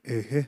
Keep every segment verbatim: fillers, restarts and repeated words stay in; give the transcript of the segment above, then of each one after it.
אהה.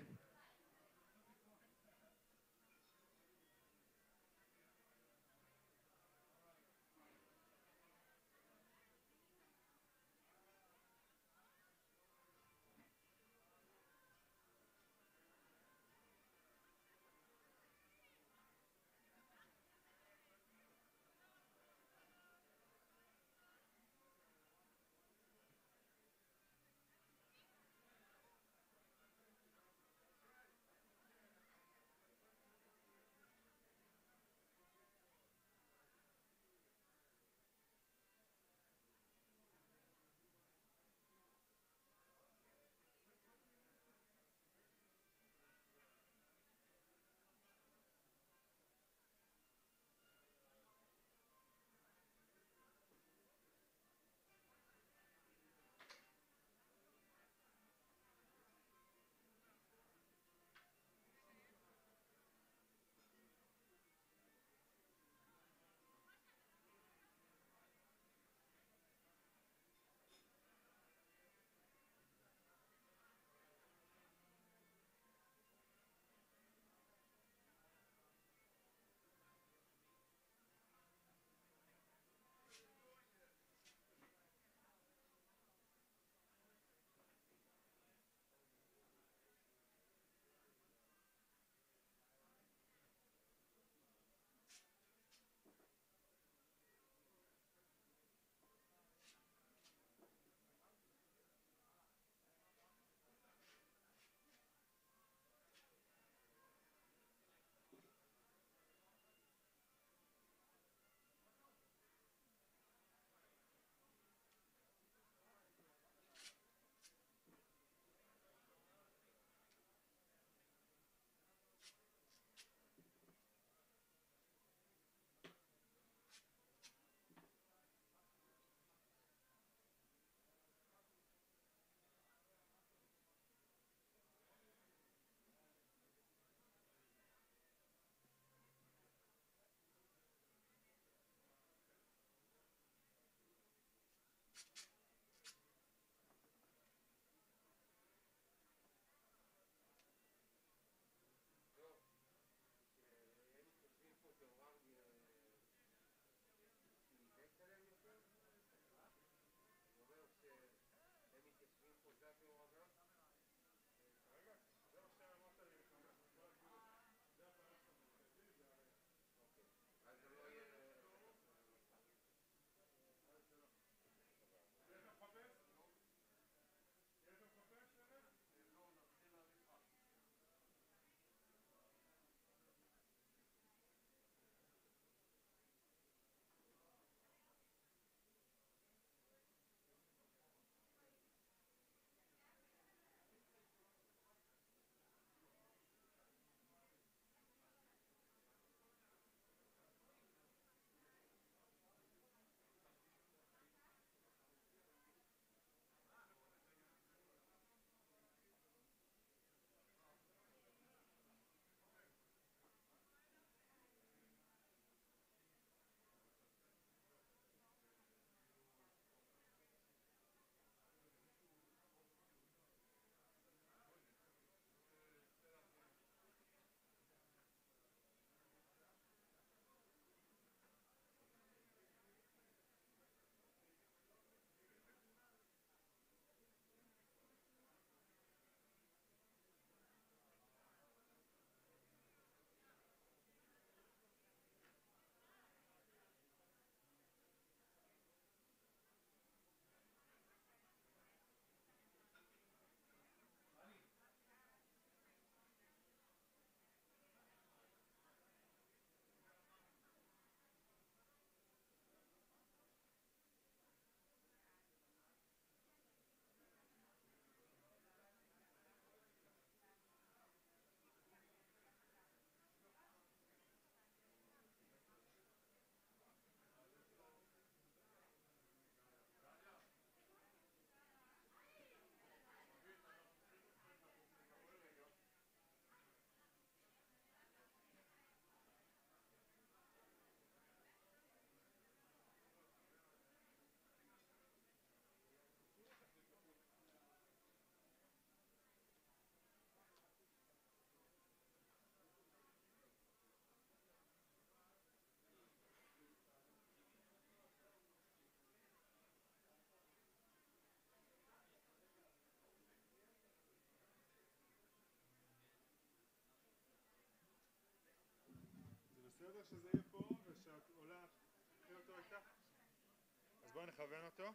שזה יהיה פה ושאת עולה, תקחי אותו איתך. אז בואי נכוון אותו.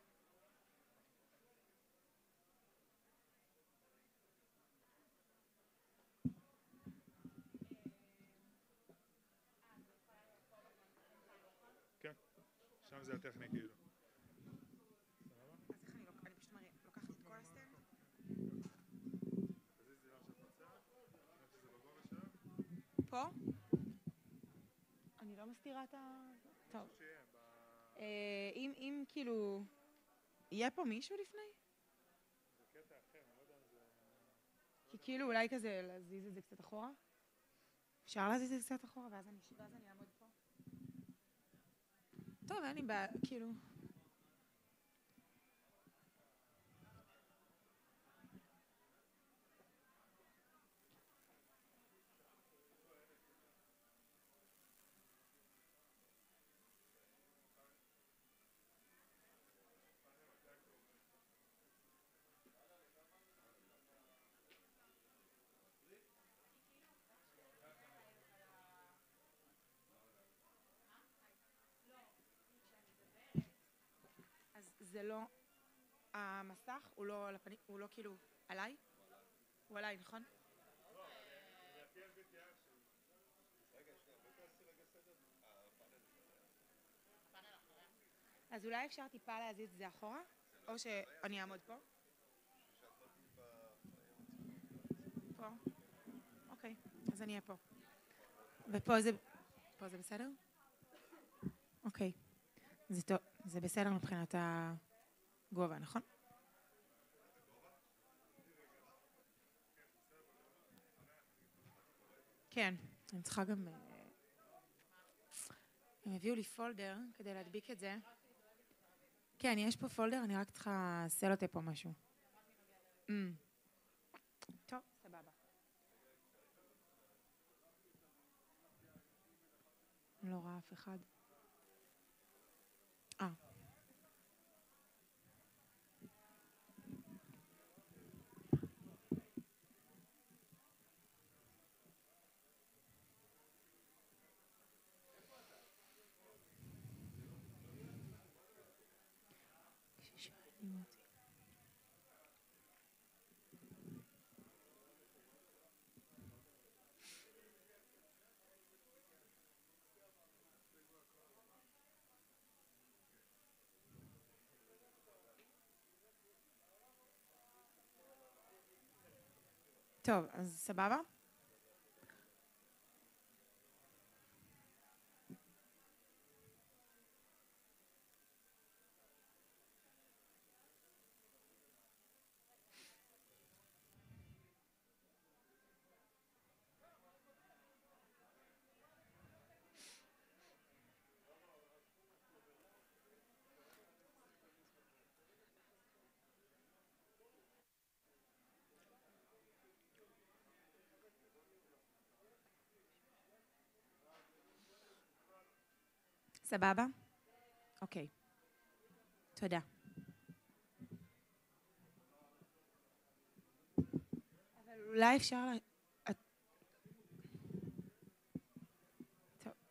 כן, שם זה הטכני כאילו. אז איך אני לוקחת? אני פשוט לוקחת את כל הסטנד? תזיזי לך שאת רוצה, איך שזה בגובה שלך. פה? אני לא מסתירה את ה... טוב. אם כאילו... יהיה פה מישהו לפני? זה קטע אחר, אני לא יודע אם זה... כי כאילו אולי כזה להזיז את זה קצת אחורה? אפשר להזיז את זה קצת אחורה ואז אני אעמוד פה? טוב, אין לי בעיה, כאילו... זה לא, המסך הוא לא על הפנים, הוא לא כאילו עליי? הוא עליי, נכון? לא, לדעתי על בי טי אר שלי. רגע, שנייה, בואי תעשי רגע סדר. אה, הפאנל אחריה. אז אולי אפשר טיפה להזיז את זה אחורה? או שאני אעמוד פה? פה? אוקיי, אז אני אהיה פה. ופה זה, פה זה בסדר? אוקיי. זה טוב, זה בסדר מבחינת הגובה, נכון? כן, אני צריכה גם... הם הביאו לי פולדר כדי להדביק את זה. כן, יש פה פולדר, אני רק צריכה סלוטה פה משהו. טוב, סבבה. לא רואה אף אחד. אה. כששואלים אותי. טוב, אז סבבה? סבבה? אוקיי. תודה. אבל אולי אפשר... טוב.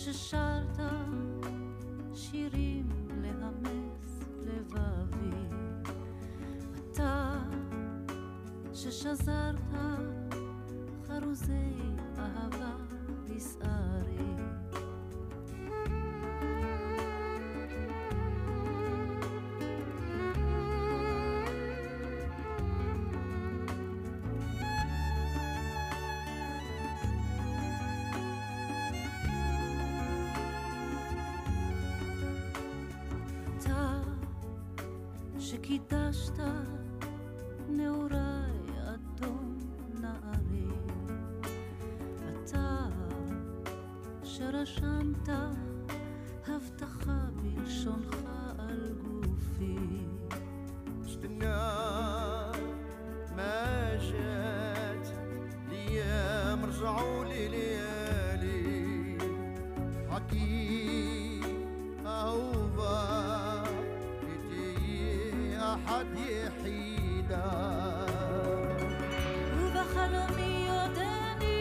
ששרת שירים להמס לבבי, אתה ששזרת חרוזי אהבה בשערי, אתה שקידשת נעוריי אדום נערי, אתה שרשמת הבטחה בלשונך על גופי, استنى ما جات الايام رجعوا لي ليالي حكي اهوبا بدي احد يحيدا ובחלומי עודני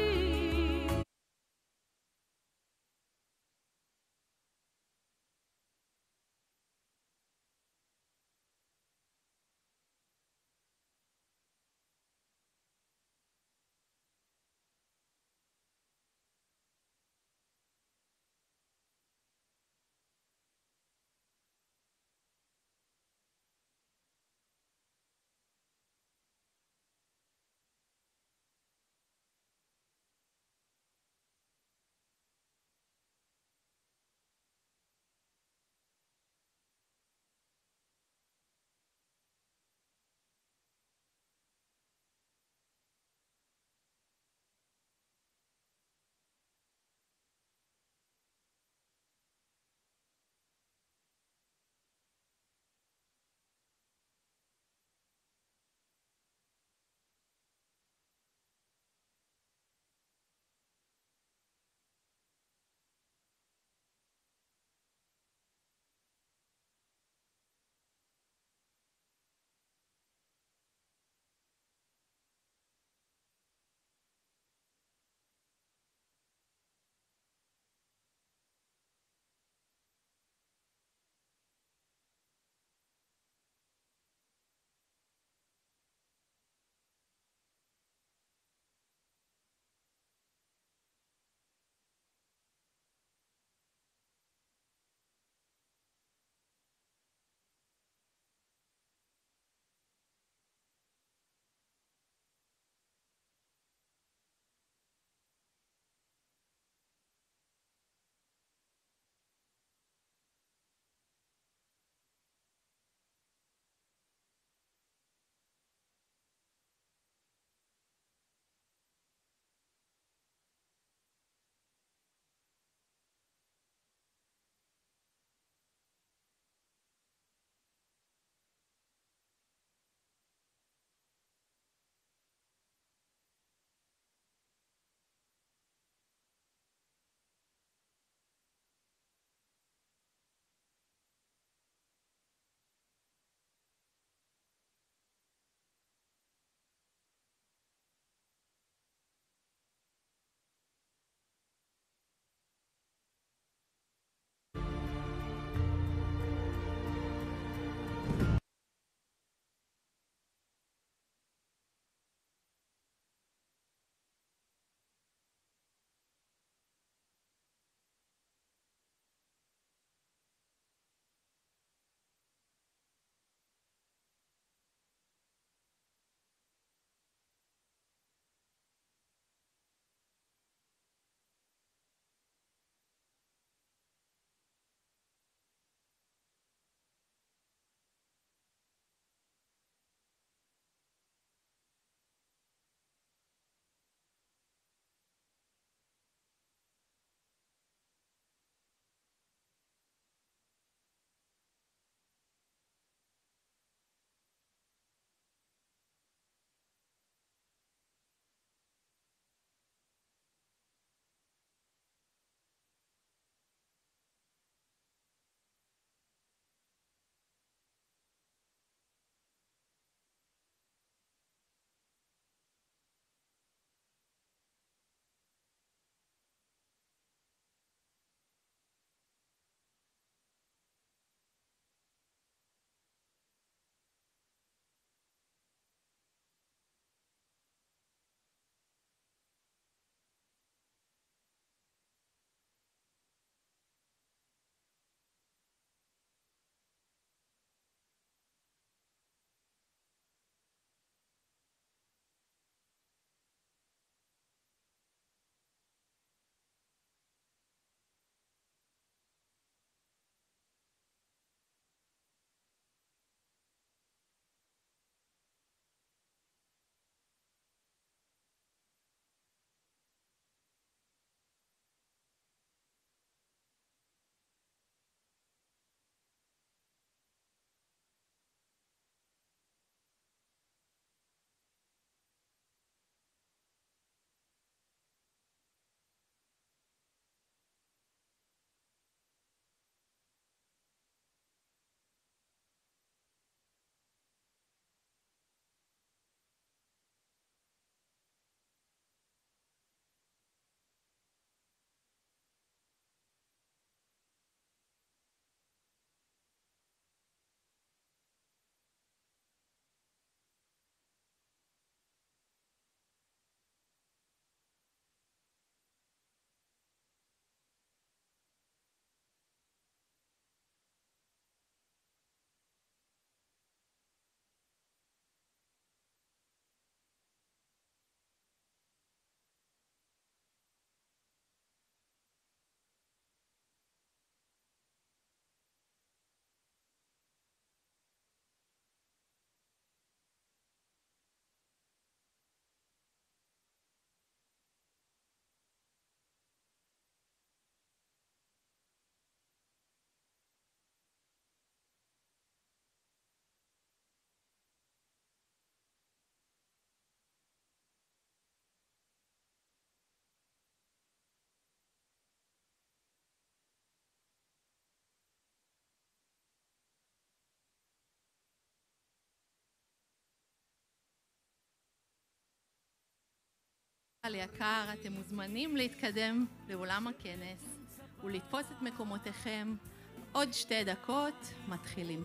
קהל יקר, אתם מוזמנים להתקדם לאולם הכנס ולתפוס את מקומותיכם. עוד שתי דקות מתחילים.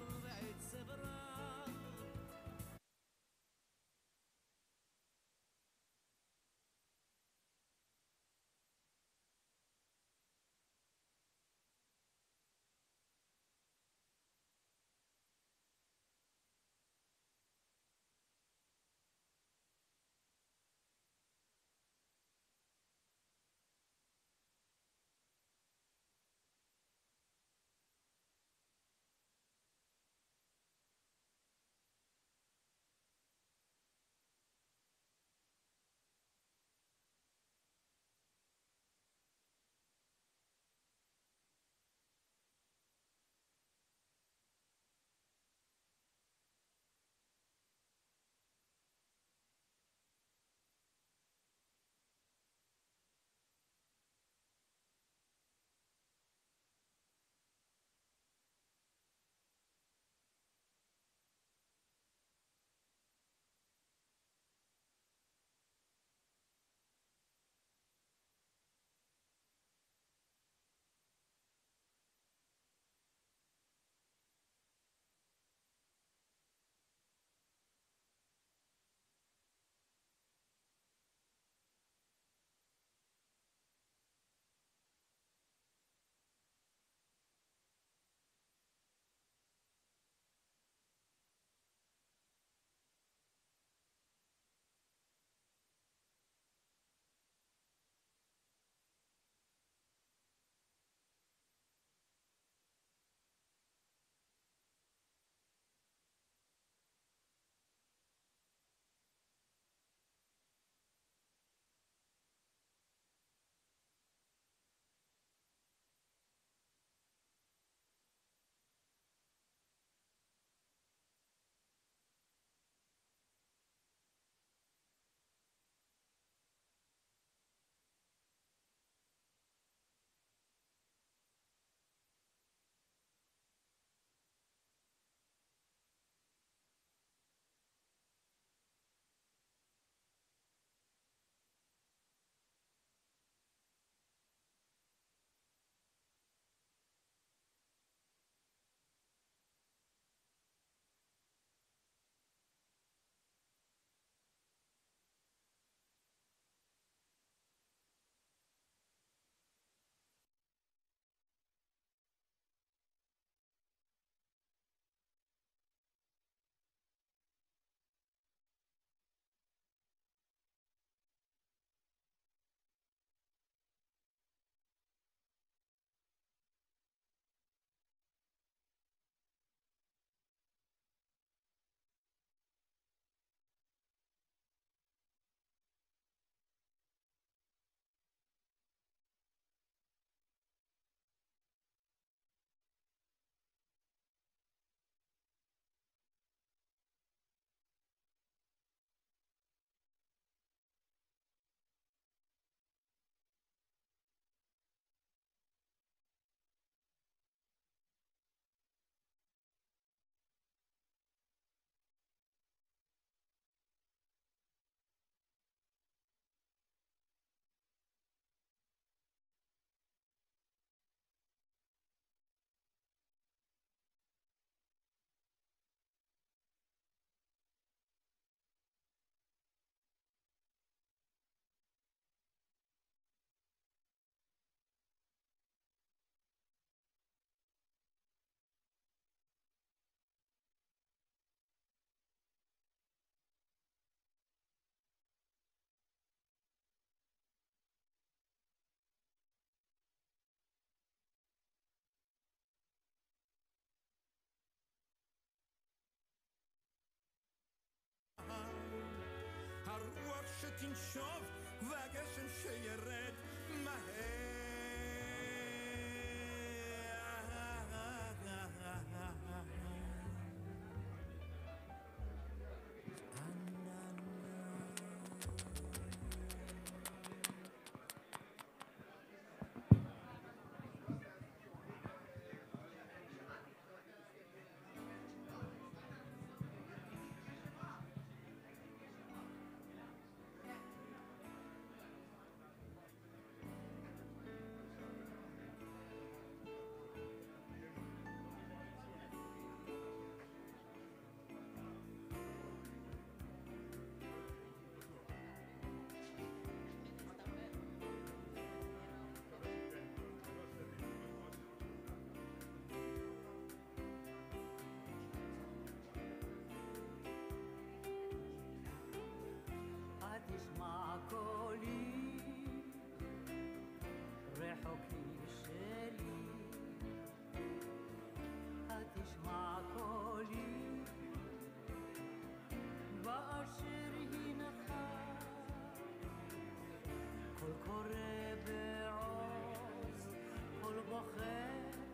קורא בעוז, קול בוכה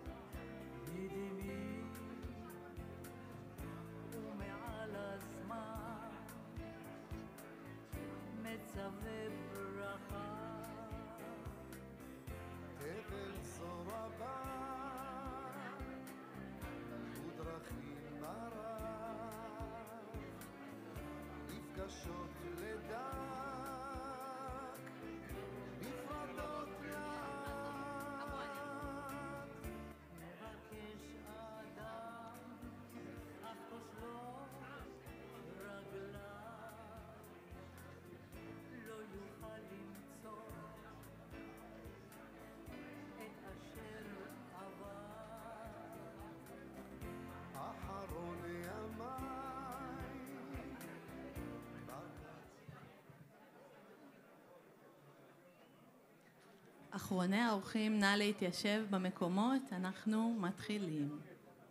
מדמי, ומעל הזמן מצווה ברכה. תבל צורבה ודרכים ברב, נפגשות לדק בפרדות לאט. מבקש אדם אך כושלו רגליו, לא יוכל למצוא את אשר עבר. אחרון ימיי אחרוני האורחים, נא להתיישב במקומות, אנחנו מתחילים.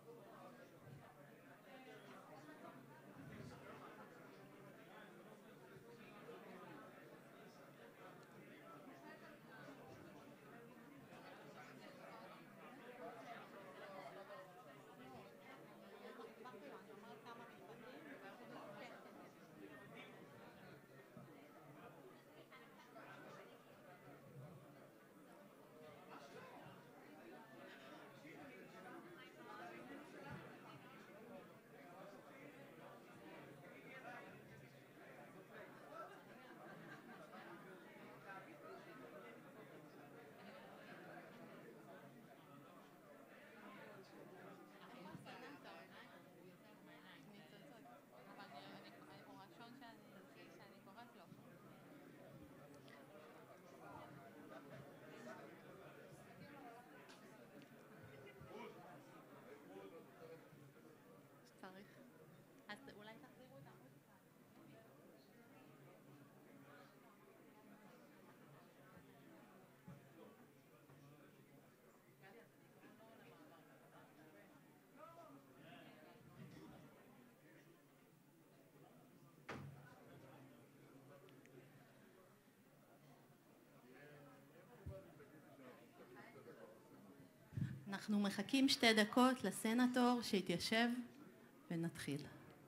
אנחנו מחכים שתי דקות לסנטור שיתיישב ונתחיל.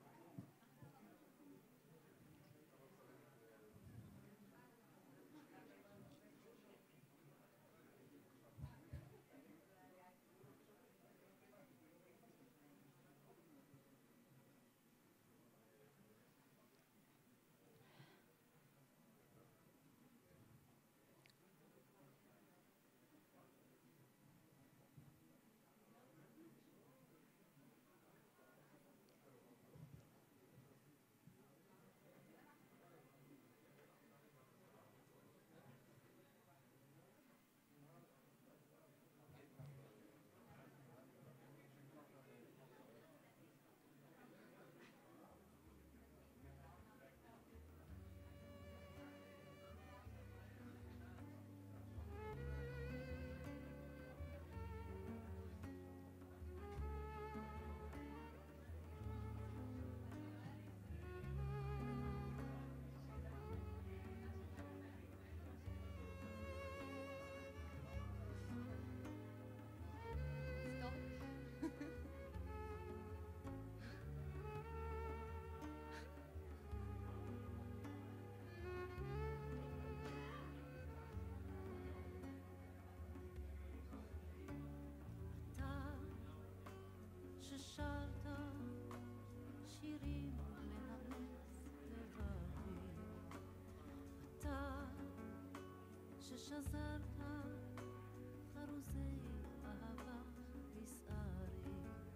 ששרת שירים מהנס לבבי, אתה ששזרת חרוזי אהבה בשערי,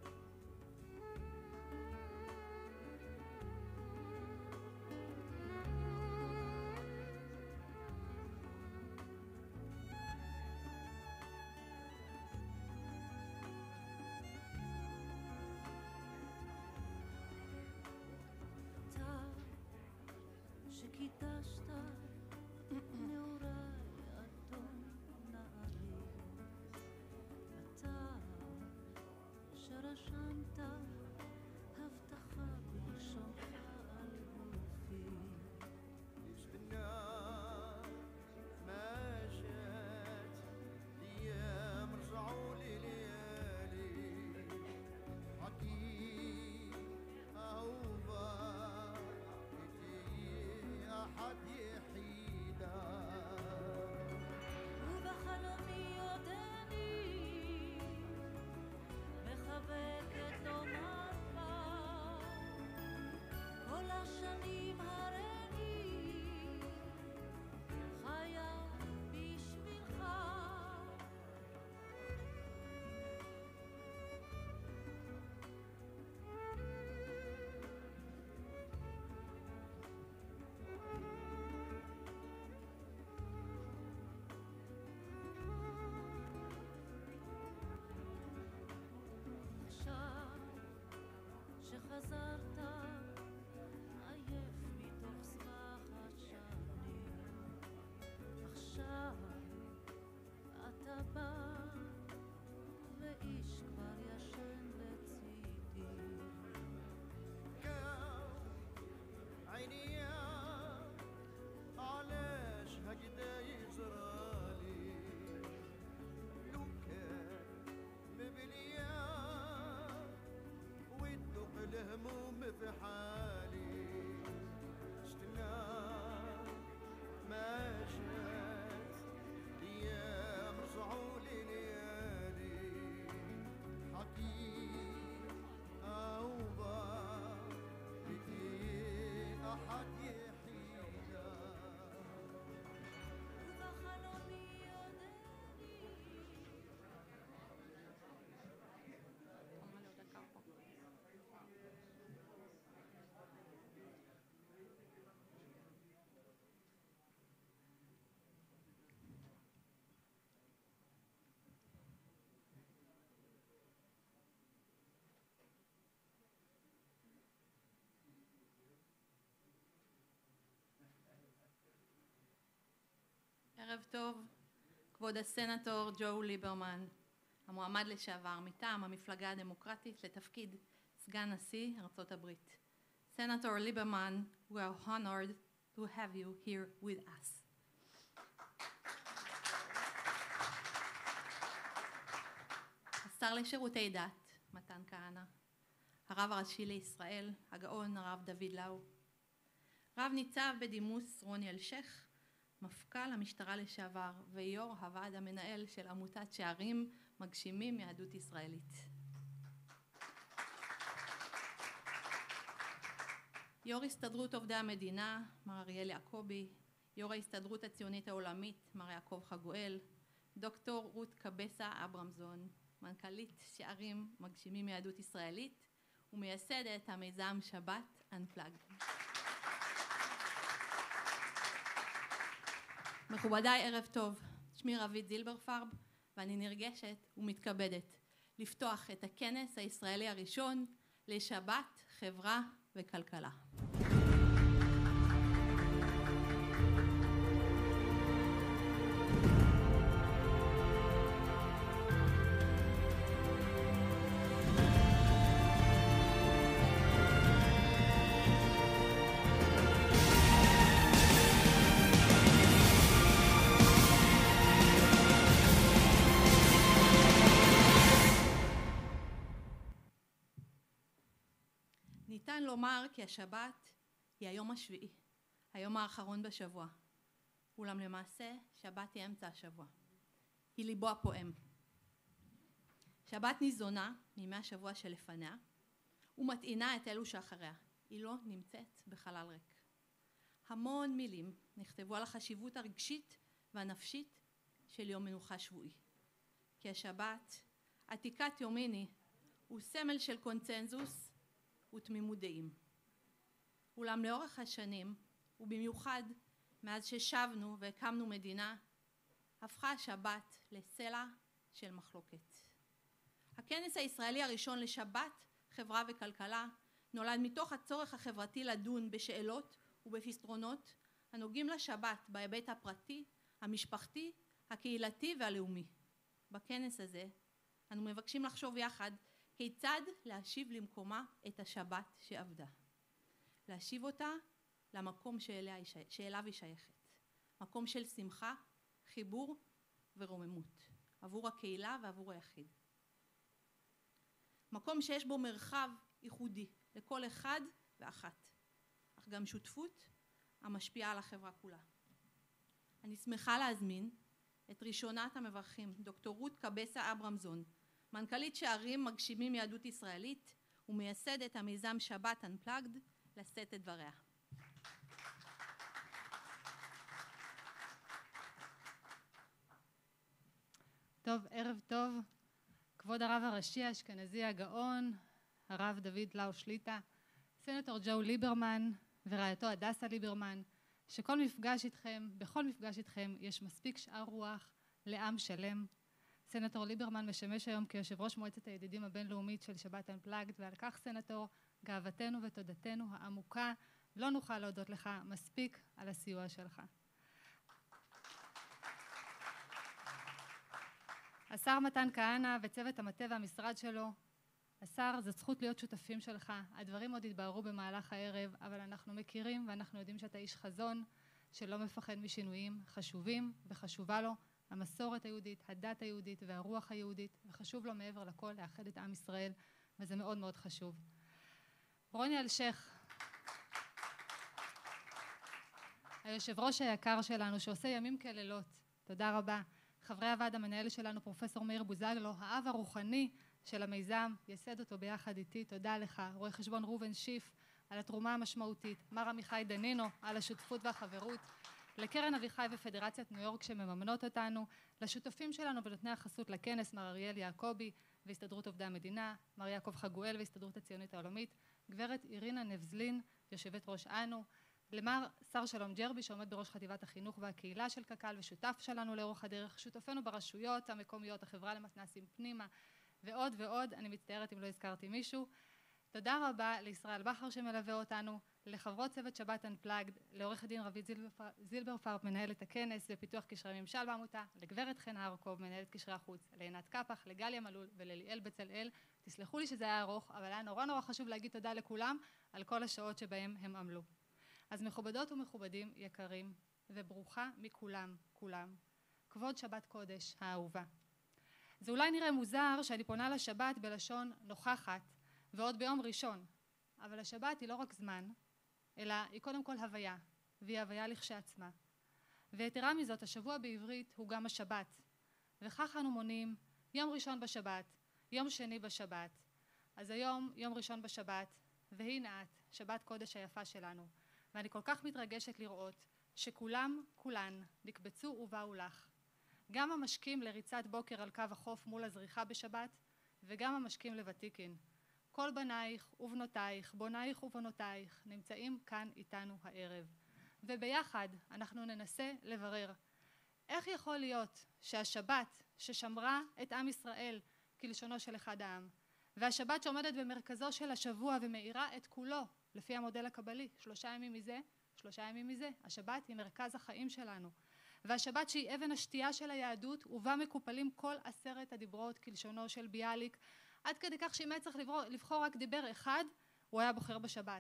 שקידשת נעוריי אדון נערי, אתה שרשמת הבטחה בלשונך על גופי. Ich bin da, ערב טוב, כבוד הסנטור ג'ו ליברמן, המועמד לשעבר מטעם המפלגה הדמוקרטית לתפקיד סגן נשיא ארצות הברית. Senator Lieberman, we are honored to have you here with us. השר לשירותי דת, מתן כהנא, הרב הראשי לישראל, הגאון הרב דוד לאו, רב ניצב בדימוס רוני אלשייך, מפכ"ל המשטרה לשעבר ויו"ר הוועד המנהל של עמותת שערים מגשימים יהדות ישראלית. יו"ר הסתדרות עובדי המדינה, מר אריאל יעקבי, יו"ר ההסתדרות הציונית העולמית, מר יעקב חגואל, דוקטור רות קבסה-אברמזון, מנכ"לית שערים מגשימים יהדות ישראלית ומייסדת המיזם שבת Unplugged. מכובדיי, ערב טוב. שמי רבית זילברפרב ואני נרגשת ומתכבדת לפתוח את הכנס הישראלי הראשון לשבת, חברה וכלכלה. ניתן לומר כי השבת היא היום השביעי, היום האחרון בשבוע. אולם למעשה, שבת היא אמצע השבוע. היא ליבו הפועם. שבת ניזונה מימי השבוע שלפניה, ומטעינה את אלו שאחריה. היא לא נמצאת בחלל ריק. המון מילים נכתבו על החשיבות הרגשית והנפשית של יום מנוחה שבועי. כי השבת, עתיקת יומיני, הוא סמל של קונצנזוס, ותמימות דעים. אולם לאורך השנים, ובמיוחד מאז ששבנו והקמנו מדינה, הפכה השבת לסלע של מחלוקת. הכנס הישראלי הראשון לשבת, חברה וכלכלה, נולד מתוך הצורך החברתי לדון בשאלות ובפתרונות הנוגעים לשבת בהיבט הפרטי, המשפחתי, הקהילתי והלאומי. בכנס הזה אנו מבקשים לחשוב יחד כיצד להשיב למקומה את השבת שעבדה. להשיב אותה למקום שאליו היא שייכת. מקום של שמחה, חיבור ורוממות. עבור הקהילה ועבור היחיד. מקום שיש בו מרחב ייחודי לכל אחד ואחת. אך גם שותפות המשפיעה על החברה כולה. אני שמחה להזמין את ראשונת המברכים, דוקטור רות קבסה-אברמזון, מנכ"לית שערים מגשימים יהדות ישראלית ומייסדת המיזם שבת Unplugged, לשאת את דבריה. טוב, ערב טוב. כבוד הרב הראשי האשכנזי הגאון, הרב דוד לאו שליטה, סנטור ג'ו ליברמן ורעייתו הדסה ליברמן, שכל מפגש איתכם, בכל מפגש איתכם יש מספיק שאר רוח לעם שלם. סנטור ליברמן משמש היום כיושב ראש מועצת הידידים הבינלאומית של שבת Unplugged, ועל כך סנטור, גאוותנו ותודתנו העמוקה, לא נוכל להודות לך מספיק על הסיוע שלך. השר מתן כהנא וצוות המטה והמשרד שלו, השר, זו זכות להיות שותפים שלך. הדברים עוד יתבהרו במהלך הערב, אבל אנחנו מכירים ואנחנו יודעים שאתה איש חזון שלא מפחד משינויים חשובים, וחשובה לו המסורת היהודית, הדת היהודית והרוח היהודית, וחשוב לו מעבר לכל לאחד את עם ישראל, וזה מאוד מאוד חשוב. רוני אלשייך, היושב ראש היקר שלנו שעושה ימים כלילות, תודה רבה. חברי הוועד המנהל שלנו, פרופסור מאיר בוזגלו, האב הרוחני של המיזם, ייסד אותו ביחד איתי, תודה לך. רואה חשבון ראובן שיף על התרומה המשמעותית, מר עמיחי דנינו על השותפות והחברות, לקרן אביחי ופדרציית ניו יורק שמממנות אותנו, לשותפים שלנו ונותני החסות לכנס, מר אריאל יעקבי והסתדרות עובדי המדינה, מר יעקב חגואל והסתדרות הציונית העולמית, גברת אירינה נבזלין, יושבת ראש אנו, למר שר שלום ג'רבי שעומד בראש חטיבת החינוך והקהילה של קק"ל ושותף שלנו לאורך הדרך, שותפינו ברשויות המקומיות, החברה למתנ"סים פנימה ועוד ועוד. אני מצטערת אם לא הזכרתי מישהו. תודה רבה לישראל בכר שמלווה אותנו, לחברות צוות שבת Unplugged, לעורך הדין רבי זילברפרב, מנהלת הכנס ופיתוח קשרי ממשל בעמותה, לגברת חנה הרקוב, מנהלת קשרי החוץ, לעינת קפח, לגליה מלול ולליאל בצלאל. תסלחו לי שזה היה ארוך, אבל היה נורא נורא חשוב להגיד תודה לכולם על כל השעות שבהם הם עמלו. אז מכובדות ומכובדים יקרים, וברוכה מכולם, כולם, כבוד שבת קודש האהובה. זה אולי נראה מוזר שאני פונה לשבת בלשון נוכחת, ועוד ביום ראשון, אבל השבת היא לא רק זמן, אלא היא קודם כל הוויה, והיא הוויה לכשעצמה. ויתרה מזאת, השבוע בעברית הוא גם השבת, וכך אנו מונים יום ראשון בשבת, יום שני בשבת. אז היום יום ראשון בשבת, והנה את, שבת קודש היפה שלנו, ואני כל כך מתרגשת לראות שכולם, כולן, נקבצו ובאו לך. גם המשקים לריצת בוקר על קו החוף מול הזריחה בשבת, וגם המשקים לוותיקין. כל בנייך ובנותייך, בונייך ובנותייך, נמצאים כאן איתנו הערב. וביחד אנחנו ננסה לברר איך יכול להיות שהשבת ששמרה את עם ישראל כלשונו של אחד העם, והשבת שעומדת במרכזו של השבוע ומאירה את כולו לפי המודל הקבלי, שלושה ימים מזה, שלושה ימים מזה, השבת היא מרכז החיים שלנו. והשבת שהיא אבן השתייה של היהדות, ובה מקופלים כל עשרת הדיברות כלשונו של ביאליק, עד כדי כך שאם היה צריך לבחור, לבחור רק דיבר אחד, הוא היה בוחר בשבת.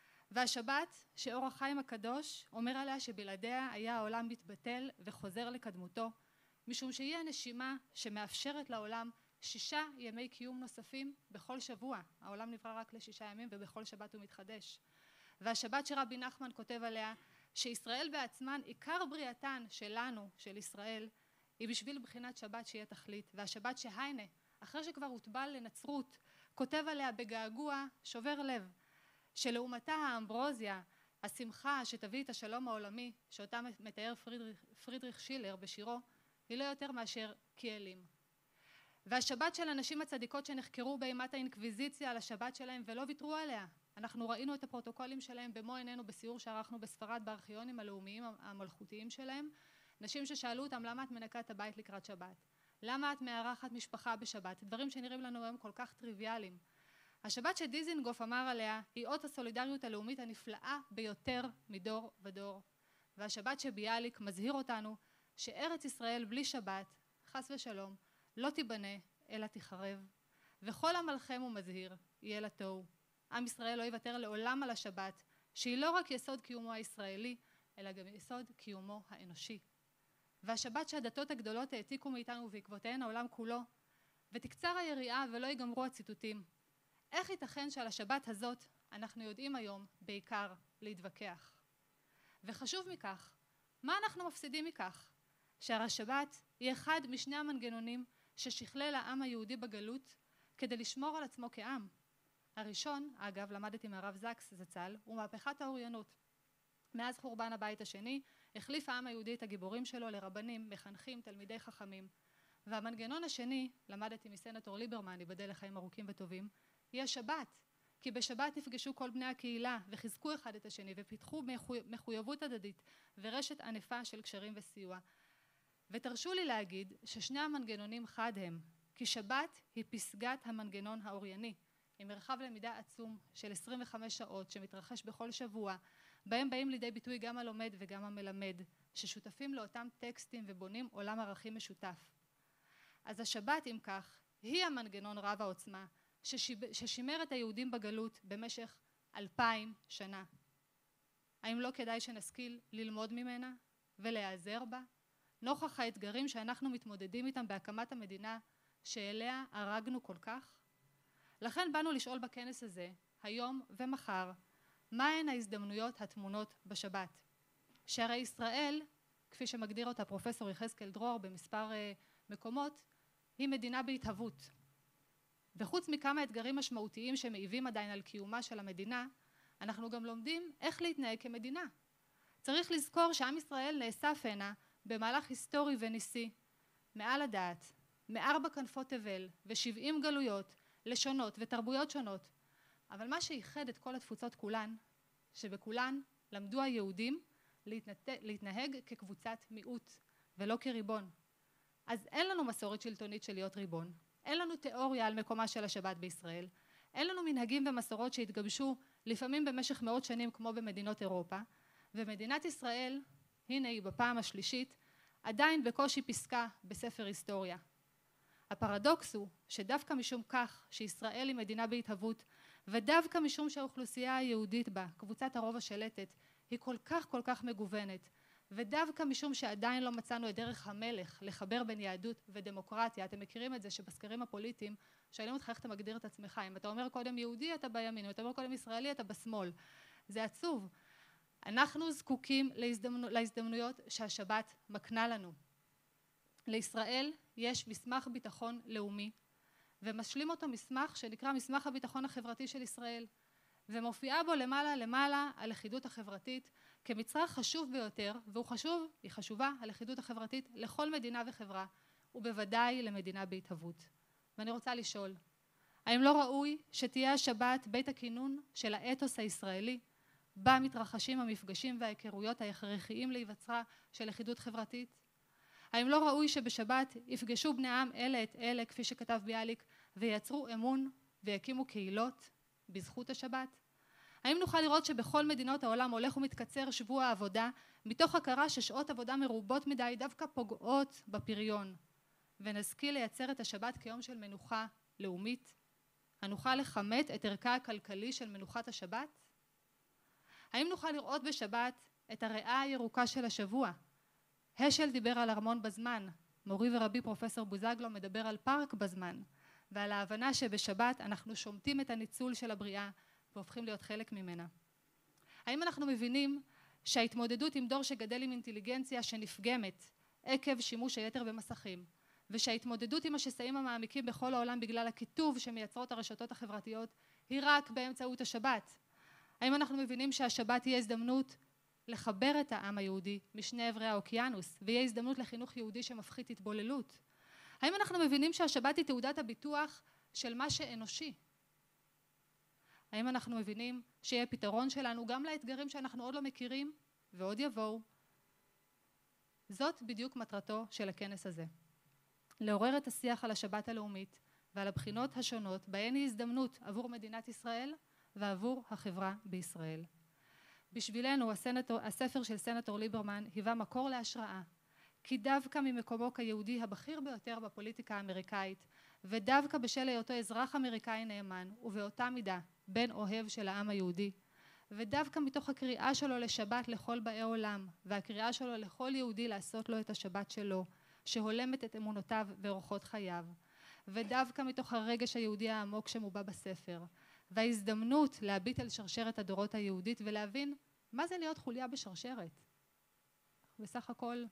והשבת שאור החיים הקדוש אומר עליה שבלעדיה היה העולם מתבטל וחוזר לקדמותו, משום שהיא הנשימה שמאפשרת לעולם שישה ימי קיום נוספים בכל שבוע. העולם נברא רק לשישה ימים ובכל שבת הוא מתחדש. והשבת שרבי נחמן כותב עליה שישראל בעצמן, עיקר בריאתן שלנו, של ישראל, היא בשביל בחינת שבת שיהיה תכלית. והשבת שהיינה, אחרי שכבר הוטבל לנצרות, כותב עליה בגעגוע שובר לב, שלעומתה האמברוזיה, השמחה שתביא את השלום העולמי, שאותה מתאר פרידריך, פרידריך שילר בשירו, היא לא יותר מאשר כלים. והשבת של הנשים הצדיקות שנחקרו באימת האינקוויזיציה על השבת שלהם ולא ויתרו עליה. אנחנו ראינו את הפרוטוקולים שלהם במו עינינו בסיור שערכנו בספרד בארכיונים הלאומיים המלכותיים שלהם. נשים ששאלו אותם למה את מנקה את הבית לקראת שבת? למה את מארחת משפחה בשבת? דברים שנראים לנו היום כל כך טריוויאליים. השבת שדיזינגוף אמר עליה היא אות הסולידריות הלאומית הנפלאה ביותר מדור ודור. והשבת שביאליק מזהיר אותנו שארץ ישראל בלי שבת, חס ושלום, לא תיבנה אלא תחרב. וכל עמלכם הוא מזהיר, יהיה לתוהו. עם ישראל לא יוותר לעולם על השבת, שהיא לא רק יסוד קיומו הישראלי, אלא גם יסוד קיומו האנושי. והשבת שהדתות הגדולות העתיקו מאיתנו ובעקבותיהן העולם כולו, ותקצר היריעה ולא ייגמרו הציטוטים. איך ייתכן שעל השבת הזאת אנחנו יודעים היום בעיקר להתווכח? וחשוב מכך, מה אנחנו מפסידים מכך? שהשבת היא אחד משני המנגנונים ששכלל העם היהודי בגלות כדי לשמור על עצמו כעם. הראשון, אגב, למדתי מהרב זקס זצ"ל, הוא מהפכת האוריינות. מאז חורבן הבית השני, החליף העם היהודי את הגיבורים שלו לרבנים, מחנכים, תלמידי חכמים. והמנגנון השני, למדתי מסנטור ליברמן, ייבדל לחיים ארוכים וטובים, היא השבת. כי בשבת נפגשו כל בני הקהילה וחיזקו אחד את השני ופיתחו מחויבות הדדית ורשת ענפה של קשרים וסיוע. ותרשו לי להגיד ששני המנגנונים חד הם, כי שבת היא פסגת המנגנון האורייני, עם מרחב למידה עצום של עשרים וחמש שעות שמתרחש בכל שבוע, בהם באים לידי ביטוי גם הלומד וגם המלמד, ששותפים לאותם טקסטים ובונים עולם ערכים משותף. אז השבת, אם כך, היא המנגנון רב העוצמה, ששימר את היהודים בגלות במשך אלפיים שנה. האם לא כדאי שנשכיל ללמוד ממנה ולהיעזר בה, נוכח האתגרים שאנחנו מתמודדים איתם בהקמת המדינה שאליה הרגנו כל כך? לכן באנו לשאול בכנס הזה, היום ומחר, מהן ההזדמנויות הטמונות בשבת? שהרי ישראל, כפי שמגדיר אותה פרופסור יחזקאל דרור במספר מקומות, היא מדינה בהתהוות. וחוץ מכמה אתגרים משמעותיים שמעיבים עדיין על קיומה של המדינה, אנחנו גם לומדים איך להתנהג כמדינה. צריך לזכור שעם ישראל נאסף הנה במהלך היסטורי וניסי, מעל הדעת, מארבע כנפות תבל ושבעים גלויות, לשונות ותרבויות שונות. אבל מה שייחד את כל התפוצות כולן, שבכולן למדו היהודים להתנת... להתנהג כקבוצת מיעוט ולא כריבון. אז אין לנו מסורת שלטונית של להיות ריבון, אין לנו תיאוריה על מקומה של השבת בישראל, אין לנו מנהגים ומסורות שהתגבשו לפעמים במשך מאות שנים כמו במדינות אירופה, ומדינת ישראל, הנה היא בפעם השלישית, עדיין בקושי פסקה בספר היסטוריה. הפרדוקס הוא שדווקא משום כך שישראל היא מדינה בהתהוות, ודווקא משום שהאוכלוסייה היהודית בה, קבוצת הרוב השלטת, היא כל כך כל כך מגוונת, ודווקא משום שעדיין לא מצאנו את דרך המלך לחבר בין יהדות ודמוקרטיה, אתם מכירים את זה שבסקרים הפוליטיים שואלים אותך איך אתה מגדיר את עצמך, אם אתה אומר קודם יהודי אתה בימין, אם אתה אומר קודם ישראלי אתה בשמאל, זה עצוב. אנחנו זקוקים להזדמנו, להזדמנויות שהשבת מקנה לנו. לישראל יש מסמך ביטחון לאומי, ומשלים אותו מסמך שנקרא מסמך הביטחון החברתי של ישראל, ומופיעה בו למעלה למעלה הלכידות החברתית כמצרך חשוב ביותר, והוא חשוב, היא חשובה, הלכידות החברתית לכל מדינה וחברה, ובוודאי למדינה בהתהוות. ואני רוצה לשאול, האם לא ראוי שתהיה השבת בית הכינון של האתוס הישראלי, בה מתרחשים המפגשים וההיכרויות ההכרחיים להיווצרה של לכידות חברתית? האם לא ראוי שבשבת יפגשו בני העם אלה את אלה, כפי שכתב ביאליק, וייצרו אמון ויקימו קהילות בזכות השבת? האם נוכל לראות שבכל מדינות העולם הולך ומתקצר שבוע העבודה, מתוך הכרה ששעות עבודה מרובות מדי דווקא פוגעות בפריון, ונשכיל לייצר את השבת כיום של מנוחה לאומית? הנוכל לכמת את ערכה הכלכלי של מנוחת השבת? האם נוכל לראות בשבת את הריאה הירוקה של השבוע? השל דיבר על ארמון בזמן, מורי ורבי פרופסור בוזגלו מדבר על פארק בזמן, ועל ההבנה שבשבת אנחנו שומטים את הניצול של הבריאה והופכים להיות חלק ממנה. האם אנחנו מבינים שההתמודדות עם דור שגדל עם אינטליגנציה שנפגמת עקב שימוש היתר במסכים, ושההתמודדות עם השסעים המעמיקים בכל העולם בגלל הכיתוב שמייצרות הרשתות החברתיות היא רק באמצעות השבת? האם אנחנו מבינים שהשבת תהיה הזדמנות לחבר את העם היהודי משני עברי האוקיינוס, ויהיה הזדמנות לחינוך יהודי שמפחית התבוללות? האם אנחנו מבינים שהשבת היא תעודת הביטוח של מה שאנושי? האם אנחנו מבינים שיהיה פתרון שלנו גם לאתגרים שאנחנו עוד לא מכירים ועוד יבואו? זאת בדיוק מטרתו של הכנס הזה. לעורר את השיח על השבת הלאומית ועל הבחינות השונות בהן היא הזדמנות עבור מדינת ישראל ועבור החברה בישראל. בשבילנו הסנטור, הספר של סנטור ליברמן היווה מקור להשראה, כי דווקא ממקומו כיהודי הבכיר ביותר בפוליטיקה האמריקאית, ודווקא בשל היותו אזרח אמריקאי נאמן, ובאותה מידה בן אוהב של העם היהודי, ודווקא מתוך הקריאה שלו לשבת לכל באי עולם, והקריאה שלו לכל יהודי לעשות לו את השבת שלו, שהולמת את אמונותיו ואורחות חייו, ודווקא מתוך הרגש היהודי העמוק שמובע בספר, וההזדמנות להביט על שרשרת הדורות היהודית ולהבין מה זה להיות חוליה בשרשרת. בסך הכל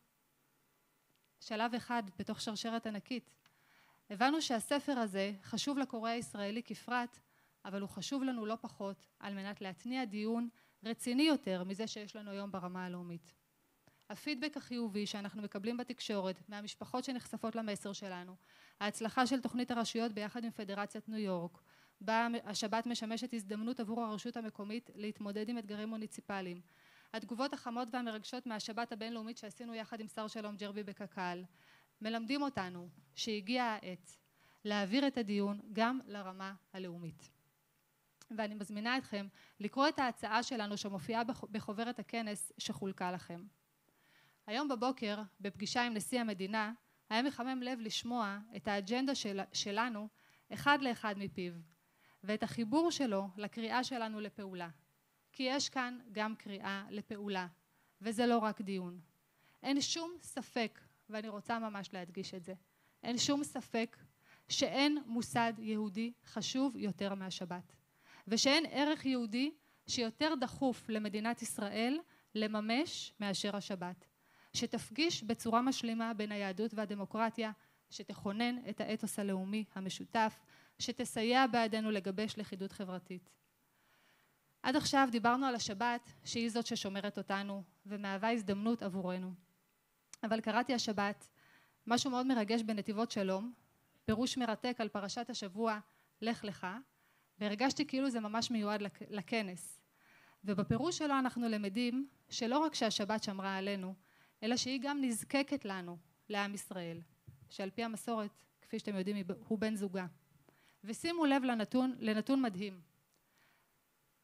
שלב אחד בתוך שרשרת ענקית. הבנו שהספר הזה חשוב לקורא הישראלי כפרט, אבל הוא חשוב לנו לא פחות על מנת להתניע דיון רציני יותר מזה שיש לנו היום ברמה הלאומית. הפידבק החיובי שאנחנו מקבלים בתקשורת מהמשפחות שנחשפות למסר שלנו, ההצלחה של תוכנית הרשויות ביחד עם פדרציית ניו יורק, בה השבת משמשת הזדמנות עבור הרשות המקומית להתמודד עם אתגרים מוניציפליים, התגובות החמות והמרגשות מהשבת הבינלאומית שעשינו יחד עם שר שלום ג'רבי בקק"ל, מלמדים אותנו שהגיעה העת להעביר את הדיון גם לרמה הלאומית. ואני מזמינה אתכם לקרוא את ההצעה שלנו שמופיעה בחוברת הכנס שחולקה לכם. היום בבוקר, בפגישה עם נשיא המדינה, היה מחמם לב לשמוע את האג'נדה של, שלנו אחד לאחד מפיו, ואת החיבור שלו לקריאה שלנו לפעולה. כי יש כאן גם קריאה לפעולה, וזה לא רק דיון. אין שום ספק, ואני רוצה ממש להדגיש את זה, אין שום ספק שאין מוסד יהודי חשוב יותר מהשבת, ושאין ערך יהודי שיותר דחוף למדינת ישראל לממש מאשר השבת, שתפגיש בצורה משלימה בין היהדות והדמוקרטיה, שתכונן את האתוס הלאומי המשותף, שתסייע בעדנו לגבש לכידות חברתית. עד עכשיו דיברנו על השבת שהיא זאת ששומרת אותנו ומהווה הזדמנות עבורנו. אבל קראתי השבת משהו מאוד מרגש בנתיבות שלום, פירוש מרתק על פרשת השבוע לך לך, והרגשתי כאילו זה ממש מיועד לכנס. ובפירוש שלו אנחנו למדים שלא רק שהשבת שמרה עלינו, אלא שהיא גם נזקקת לנו, לעם ישראל, שעל פי המסורת, כפי שאתם יודעים, הוא בן זוגה. ושימו לב לנתון, לנתון מדהים.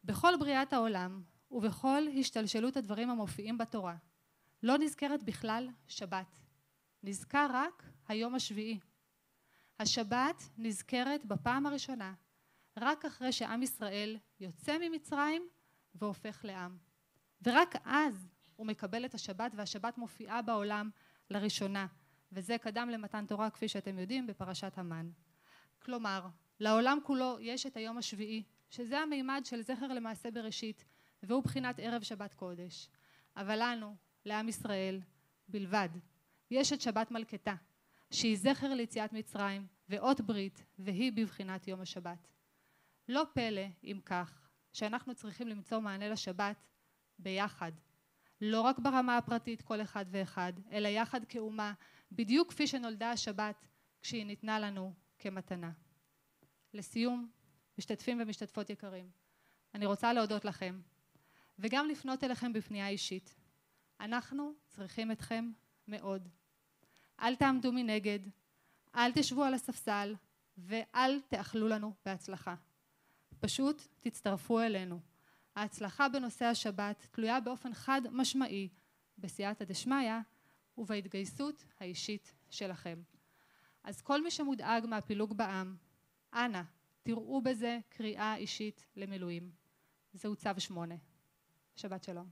בכל בריאת העולם ובכל השתלשלות הדברים המופיעים בתורה, לא נזכרת בכלל שבת. נזכר רק היום השביעי. השבת נזכרת בפעם הראשונה רק אחרי שעם ישראל יוצא ממצרים והופך לעם. ורק אז הוא מקבל את השבת, והשבת מופיעה בעולם לראשונה, וזה קדם למתן תורה, כפי שאתם יודעים, בפרשת המן. כלומר, לעולם כולו יש את היום השביעי, שזה המימד של זכר למעשה בראשית, והוא בחינת ערב שבת קודש. אבל לנו, לעם ישראל, בלבד, יש את שבת מלכתה, שהיא זכר ליציאת מצרים ואות ברית, והיא בבחינת יום השבת. לא פלא, אם כך, שאנחנו צריכים למצוא מענה לשבת ביחד. לא רק ברמה הפרטית כל אחד ואחד, אלא יחד כאומה, בדיוק כפי שנולדה השבת כשהיא ניתנה לנו כמתנה. לסיום, משתתפים ומשתתפות יקרים, אני רוצה להודות לכם, וגם לפנות אליכם בפנייה אישית. אנחנו צריכים אתכם מאוד. אל תעמדו מנגד, אל תשבו על הספסל, ואל תאכלו לנו בהצלחה. פשוט תצטרפו אלינו. ההצלחה בנושא השבת תלויה באופן חד משמעי בסייעתא דשמיא ובהתגייסות האישית שלכם. אז כל מי שמודאג מהפילוג בעם, אנא, תראו בזה קריאה אישית למילואים. זהו צו שמונה. שבת שלום.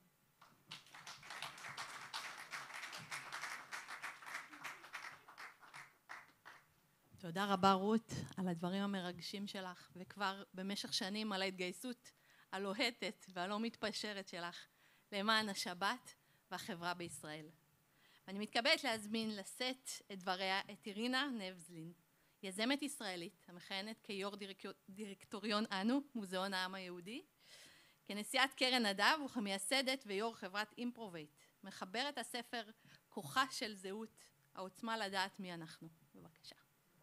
תודה רבה רות על הדברים המרגשים שלך, וכבר במשך שנים על ההתגייסות הלוהטת והלא מתפשרת שלך למען השבת והחברה בישראל. ואני מתכבדת להזמין לשאת את דבריה את אירינה נבזלין, יזמת ישראלית המכהנת כיו"ר דירקטוריון אנו, מוזיאון העם היהודי, כנשיאת קרן אדב וכמייסדת ויו"ר חברת אימפרובייט, מחברת הספר כוחה של זהות, העוצמה לדעת מי אנחנו. בבקשה.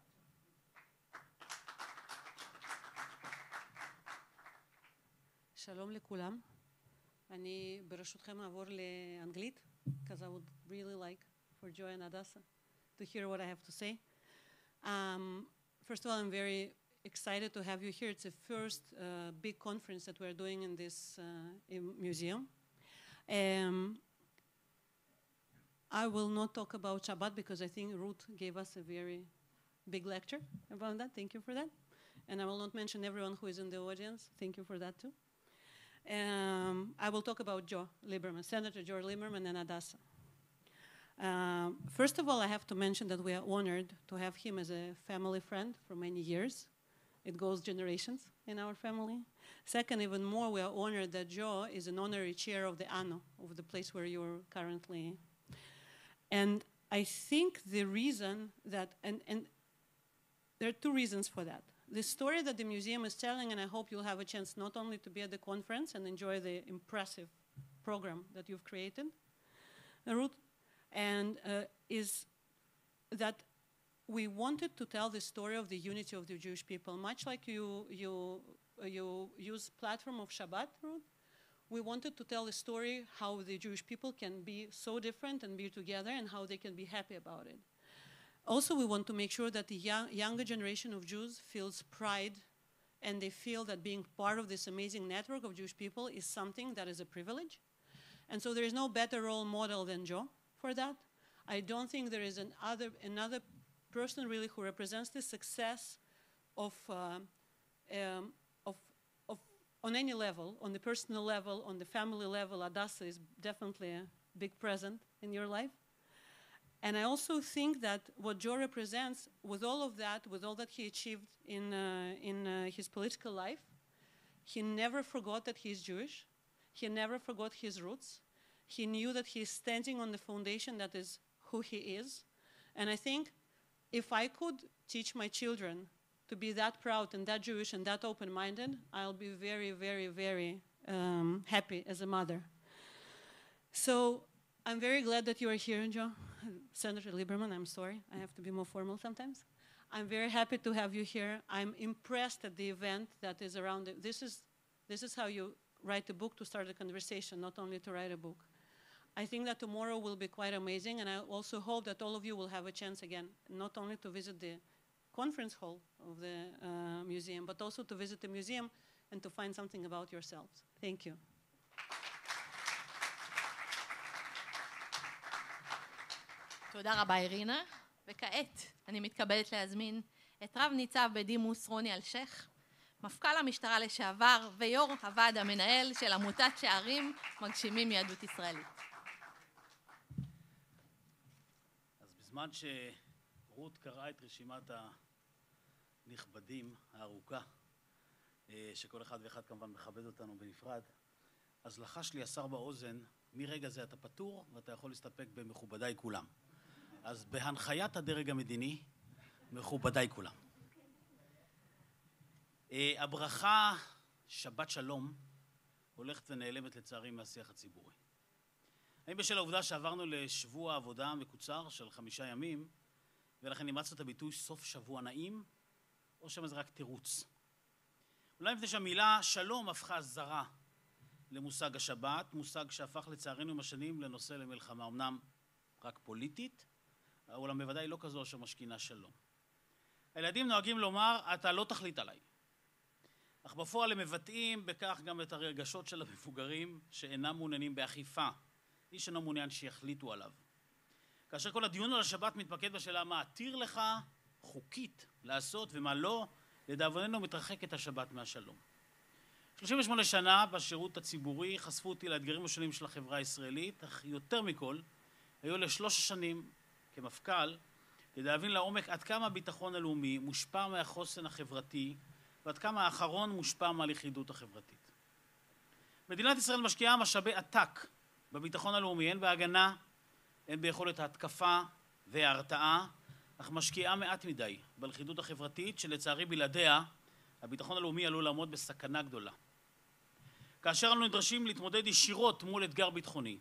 שלום לכולם. אני ברשותכם אעבור לאנגלית, because I would really like for Joe and Adasa to hear what I have to say. Um, first of all, I'm very excited to have you here. It's the first uh, big conference that we're doing in this uh, in museum. Um, I will not talk about Shabbat because I think Ruth gave us a very big lecture about that. Thank you for that. And I will not mention everyone who is in the audience. Thank you for that too. Um, I will talk about Joe Lieberman, Senator Joe Lieberman and Adasa. Um, first of all, I have to mention that we are honored to have him as a family friend for many years. It goes generations in our family. Second, even more, we are honored that Joe is an honorary chair of the A N O, of the place where you're currently. And I think the reason that, and, and there are two reasons for that. The story that the museum is telling, and I hope you'll have a chance not only to be at the conference and enjoy the impressive program that you've created, Ruth, and uh, is that we wanted to tell the story of the unity of the Jewish people. Much like you, you, uh, you use platform of Shabbat, Ruth, we wanted to tell the story how the Jewish people can be so different and be together and how they can be happy about it. Also, we want to make sure that the young, younger generation of Jews feels pride and they feel that being part of this amazing network of Jewish people is something that is a privilege. And so there is no better role model than Joe for that. I don't think there is an other, another person really who represents the success of, uh, um, of, of, on any level, on the personal level, on the family level. Adasa is definitely a big present in your life. And I also think that what Joe represents, with all of that, with all that he achieved in, uh, in uh, his political life, he never forgot that he's Jewish. He never forgot his roots. He knew that he's standing on the foundation that is who he is. And I think if I could teach my children to be that proud and that Jewish and that open-minded, I'll be very, very, very um, happy as a mother. So I'm very glad that you are here, Joe. Senator Lieberman, I'm sorry. I have to be more formal sometimes. I'm very happy to have you here. I'm impressed at the event that is around it. This is, this is how you write a book, to start a conversation, not only to write a book. I think that tomorrow will be quite amazing, and I also hope that all of you will have a chance again, not only to visit the conference hall of the uh, museum, but also to visit the museum, and to find something about yourselves. Thank you. תודה רבה אירינה, וכעת אני מתכבדת להזמין את רב ניצב בדימוס רוני אלשייך, מפכ"ל המשטרה לשעבר ויו"ר הוועד המנהל של עמותת שערים מגשימים יהדות ישראלית. אז בזמן שרות קראה את רשימת הנכבדים הארוכה, שכל אחד ואחד כמובן מכבד אותנו בנפרד, אז לחש לי השר באוזן, מרגע זה אתה פטור ואתה יכול להסתפק במכובדיי כולם. אז בהנחיית הדרג המדיני, מכובדיי כולם. הברכה שבת שלום הולכת ונעלמת לצערי מהשיח הציבורי. האם בשל העובדה שעברנו לשבוע עבודה מקוצר של חמישה ימים, ולכן אימצנו את הביטוי סוף שבוע נעים, או שם זה רק תירוץ? אולי מפני שהמילה שלום הפכה זרה למושג השבת, מושג שהפך לצערנו עם השנים לנושא למלחמה, אמנם רק פוליטית, אולם בוודאי לא כזו שמשכינה שלום. הילדים נוהגים לומר, אתה לא תחליט עליי. אך בפועל הם מבטאים בכך גם את הרגשות של המבוגרים שאינם מעוניינים באכיפה. איש אינו מעוניין שיחליטו עליו. כאשר כל הדיון על השבת מתמקד בשאלה מה עתיר לך חוקית לעשות ומה לא, לדאבוננו מתרחק את השבת מהשלום. שלושים ושמונה שנה בשירות הציבורי חשפו אותי לאתגרים השונים של החברה הישראלית, אך יותר מכל היו לשלוש השנים כמפכ"ל כדי להבין לעומק עד כמה הביטחון הלאומי מושפע מהחוסן החברתי ועד כמה האחרון מושפע מהלכידות החברתית. מדינת ישראל משקיעה משאבי עתק בביטחון הלאומי, הן בהגנה, הן ביכולת ההתקפה וההרתעה, אך משקיעה מעט מדי בלכידות החברתית שלצערי בלעדיה הביטחון הלאומי עלול לעמוד בסכנה גדולה. כאשר אנו נדרשים להתמודד ישירות מול אתגר ביטחוני,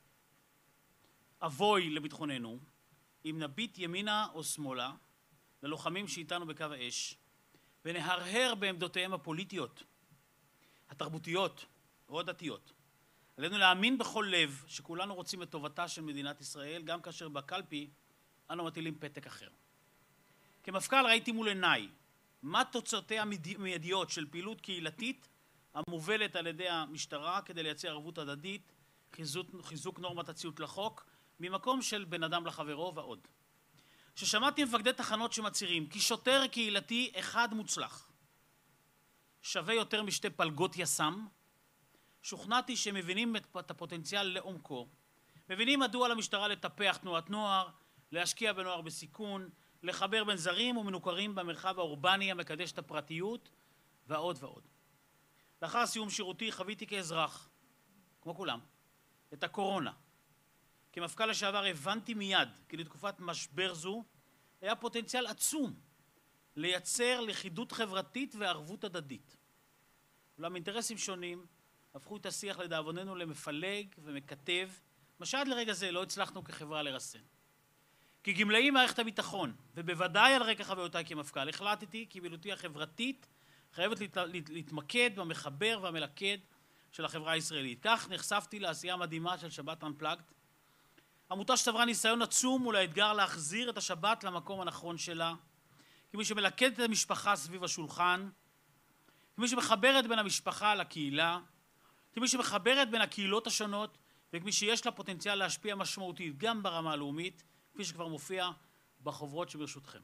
אבוי לביטחוננו, אם נביט ימינה או שמאלה ללוחמים שאיתנו בקו האש, ונהרהר בעמדותיהם הפוליטיות, התרבותיות או הדתיות. עלינו להאמין בכל לב שכולנו רוצים את טובתה של מדינת ישראל, גם כאשר בקלפי אנו מטילים פתק אחר. כמפכ"ל ראיתי מול עיניי מה תוצאותיה המיידיות של פעילות קהילתית המובלת על ידי המשטרה כדי לייצר ערבות הדדית, חיזוק, חיזוק נורמת הציות לחוק, ממקום של בן אדם לחברו ועוד. ששמעתי מפקדי תחנות שמצהירים כי שוטר קהילתי אחד מוצלח שווה יותר משתי פלגות יס"מ, שוכנעתי שהם מבינים את הפוטנציאל לעומקו, מבינים מדוע למשטרה לטפח תנועת נוער, להשקיע בנוער בסיכון, לחבר בין זרים ומנוכרים במרחב האורבני המקדש את הפרטיות ועוד ועוד. לאחר סיום שירותי חוויתי כאזרח, כמו כולם, את הקורונה. כמפכ"ל לשעבר הבנתי מיד כי לתקופת משבר זו היה פוטנציאל עצום לייצר לכידות חברתית וערבות הדדית. אולם אינטרסים שונים הפכו את השיח לדאבוננו למפלג ומקטב, מה שעד לרגע זה לא הצלחנו כחברה לרסן. כגמלאי מערכת הביטחון, ובוודאי על רקע חוויותיי כמפכ"ל, החלטתי כי פעילותי החברתית חייבת להת... להתמקד במחבר והמלכד של החברה הישראלית. כך נחשפתי לעשייה המדהימה של שבת Unplugged, עמותה שצברה ניסיון עצום מול האתגר להחזיר את השבת למקום הנכון שלה, כמי שמלכדת את המשפחה סביב השולחן, כמי שמחברת בין המשפחה לקהילה, כמי שמחברת בין הקהילות השונות, וכמי שיש לה פוטנציאל להשפיע משמעותית גם ברמה הלאומית, כפי שכבר מופיע בחוברות שברשותכם.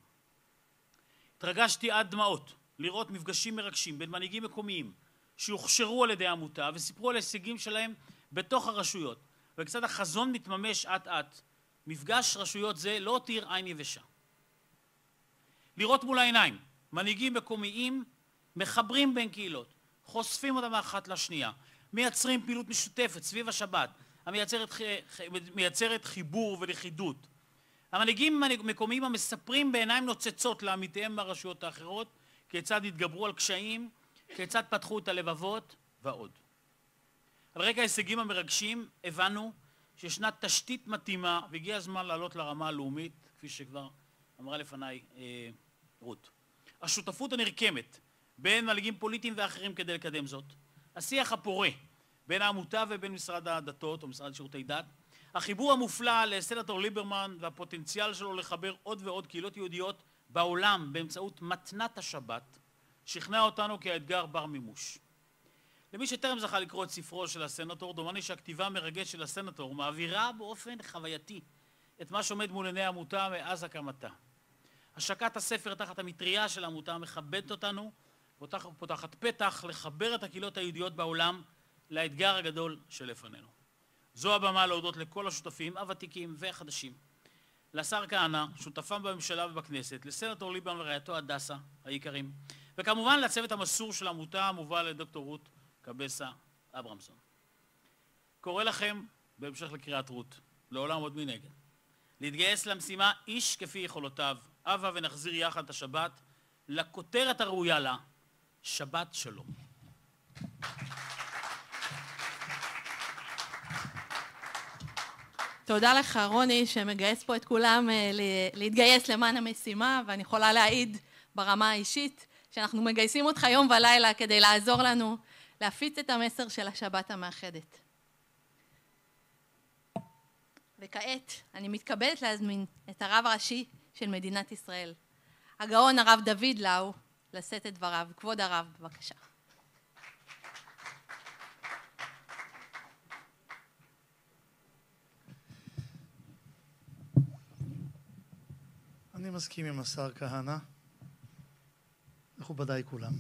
התרגשתי עד דמעות לראות מפגשים מרגשים בין מנהיגים מקומיים שהוכשרו על ידי העמותה וסיפרו על הישגים שלהם בתוך הרשויות, וכיצד החזון מתממש אט אט. מפגש רשויות זה לא הותיר עין יבשה. לראות מול העיניים מנהיגים מקומיים מחברים בין קהילות, חושפים אותם אחת לשנייה, מייצרים פעילות משותפת סביב השבת, המייצרת מייצרת חיבור ולכידות. המנהיגים מקומיים המספרים בעיניים נוצצות לעמיתיהם ברשויות האחרות כיצד התגברו על קשיים, כיצד פתחו את הלבבות ועוד. על רקע ההישגים המרגשים הבנו שישנה תשתית מתאימה והגיע הזמן לעלות לרמה הלאומית, כפי שכבר אמרה לפניי אה, רות. השותפות הנרקמת בין מנהיגים פוליטיים ואחרים כדי לקדם זאת, השיח הפורה בין העמותה ובין משרד הדתות או משרד שירותי דת, החיבור המופלא לסנטור ליברמן והפוטנציאל שלו לחבר עוד ועוד קהילות יהודיות בעולם באמצעות מתנת השבת, שכנע אותנו כי האתגר בר מימוש. למי שטרם זכה לקרוא את ספרו של הסנטור, דומני שהכתיבה המרגשת של הסנטור מעבירה באופן חווייתי את מה שעומד מול עיני העמותה מאז הקמתה. השקת הספר תחת המטריה של העמותה מכבדת אותנו, פותחת פתח לחבר את הקהילות היהודיות בעולם לאתגר הגדול שלפנינו. זו הבמה להודות לכל השותפים, הוותיקים והחדשים. לשר כהנה, שותפם בממשלה ובכנסת, לסנטור ליברמן ורעייתו הדסה, היקרים, וכמובן לצוות המסור של העמותה המובל לדוקטור רות קבסה-אברמזון. קורא לכם, בהמשך לקריאת רות, לעולם עוד מנגד, להתגייס למשימה איש כפי יכולותיו, הבה ונחזיר יחד את השבת לכותרת הראויה לה, שבת שלום. תודה לך רוני שמגייס פה את כולם להתגייס למען המשימה, ואני יכולה להעיד ברמה האישית שאנחנו מגייסים אותך יום ולילה כדי לעזור לנו להפיץ את המסר של השבת המאחדת. וכעת אני מתכבדת להזמין את הרב הראשי של מדינת ישראל, הגאון הרב דוד לאו, לשאת את דבריו. כבוד הרב, בבקשה. אני מסכים עם השר כהנה, מכובדיי כולם.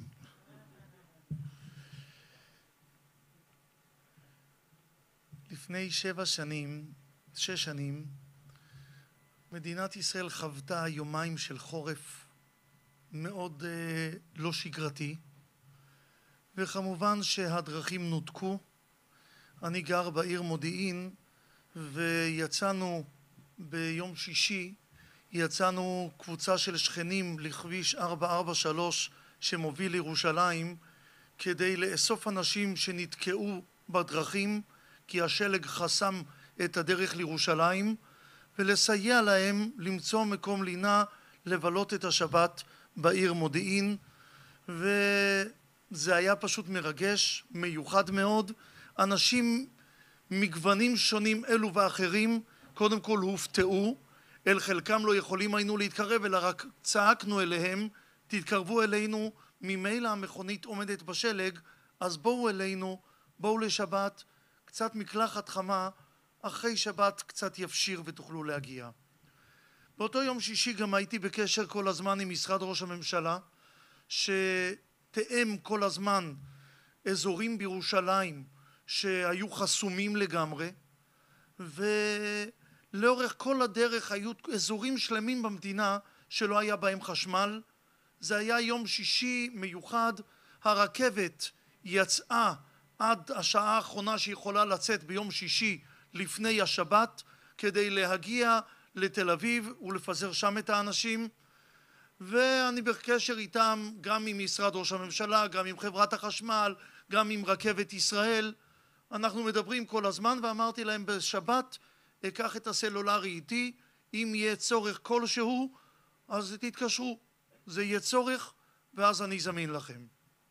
לפני שבע שנים, שש שנים, מדינת ישראל חוותה יומיים של חורף מאוד אה, לא שגרתי, וכמובן שהדרכים נותקו. אני גר בעיר מודיעין, ויצאנו ביום שישי, יצאנו קבוצה של שכנים לכביש ארבע ארבע שלוש שמוביל לירושלים, כדי לאסוף אנשים שנתקעו בדרכים, כי השלג חסם את הדרך לירושלים, ולסייע להם למצוא מקום לינה, לבלות את השבת בעיר מודיעין. וזה היה פשוט מרגש, מיוחד מאוד. אנשים מגוונים שונים אלו ואחרים קודם כל הופתעו, אל חלקם לא יכולים היינו להתקרב, אלא רק צעקנו אליהם, תתקרבו אלינו, ממילא המכונית עומדת בשלג, אז בואו אלינו, בואו לשבת, קצת מקלחת חמה, אחרי שבת קצת יפשיר ותוכלו להגיע. באותו יום שישי גם הייתי בקשר כל הזמן עם משרד ראש הממשלה, שתאם כל הזמן אזורים בירושלים שהיו חסומים לגמרי, ולאורך כל הדרך היו אזורים שלמים במדינה שלא היה בהם חשמל. זה היה יום שישי מיוחד, הרכבת יצאה עד השעה האחרונה שיכולה לצאת ביום שישי לפני השבת, כדי להגיע לתל אביב ולפזר שם את האנשים. ואני בקשר איתם, גם עם משרד ראש הממשלה, גם עם חברת החשמל, גם עם רכבת ישראל. אנחנו מדברים כל הזמן, ואמרתי להם בשבת אקח את הסלולרי איתי, אם יהיה צורך כלשהו אז תתקשרו, זה יהיה צורך ואז אני זמין לכם.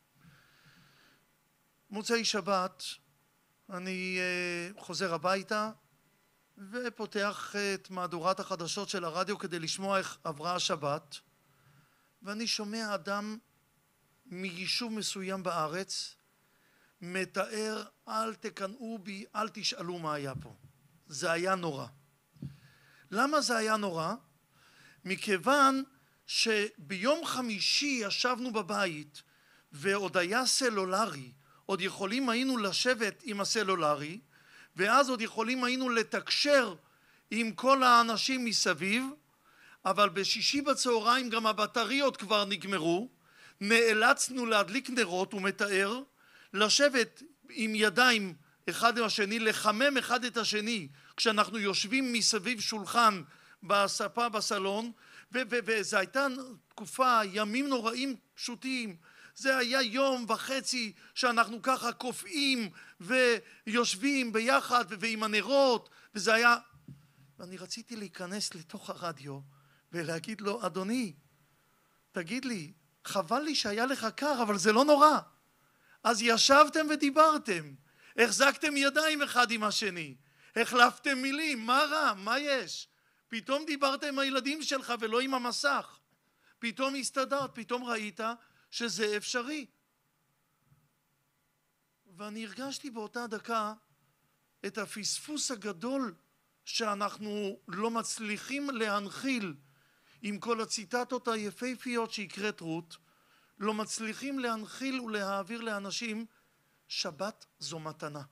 מוצאי שבת אני חוזר הביתה ופותח את מהדורת החדשות של הרדיו כדי לשמוע איך עברה השבת, ואני שומע אדם מיישוב מסוים בארץ מתאר, אל תקנאו בי, אל תשאלו מה היה פה. זה היה נורא. למה זה היה נורא? מכיוון שביום חמישי ישבנו בבית ועוד היה סלולרי, עוד יכולים היינו לשבת עם הסלולרי, ואז עוד יכולים היינו לתקשר עם כל האנשים מסביב, אבל בשישי בצהריים גם הבטריות כבר נגמרו, נאלצנו להדליק נרות, הוא מתאר, לשבת עם ידיים אחד עם השני, לחמם אחד את השני, כשאנחנו יושבים מסביב שולחן בספה בסלון, וזו הייתה תקופה, ימים נוראים פשוטים. זה היה יום וחצי שאנחנו ככה קופאים ויושבים ביחד ועם הנרות, וזה היה... ואני רציתי להיכנס לתוך הרדיו ולהגיד לו, אדוני, תגיד לי, חבל לי שהיה לך קר, אבל זה לא נורא. אז ישבתם ודיברתם, החזקתם ידיים אחד עם השני, החלפתם מילים, מה רע, מה יש? פתאום דיברת עם הילדים שלך ולא עם המסך, פתאום הסתדרת, פתאום ראית שזה אפשרי. ואני הרגשתי באותה דקה את הפספוס הגדול שאנחנו לא מצליחים להנחיל עם כל הציטטות היפהפיות שהקראת רות, לא מצליחים להנחיל ולהעביר לאנשים שבת זו מתנה.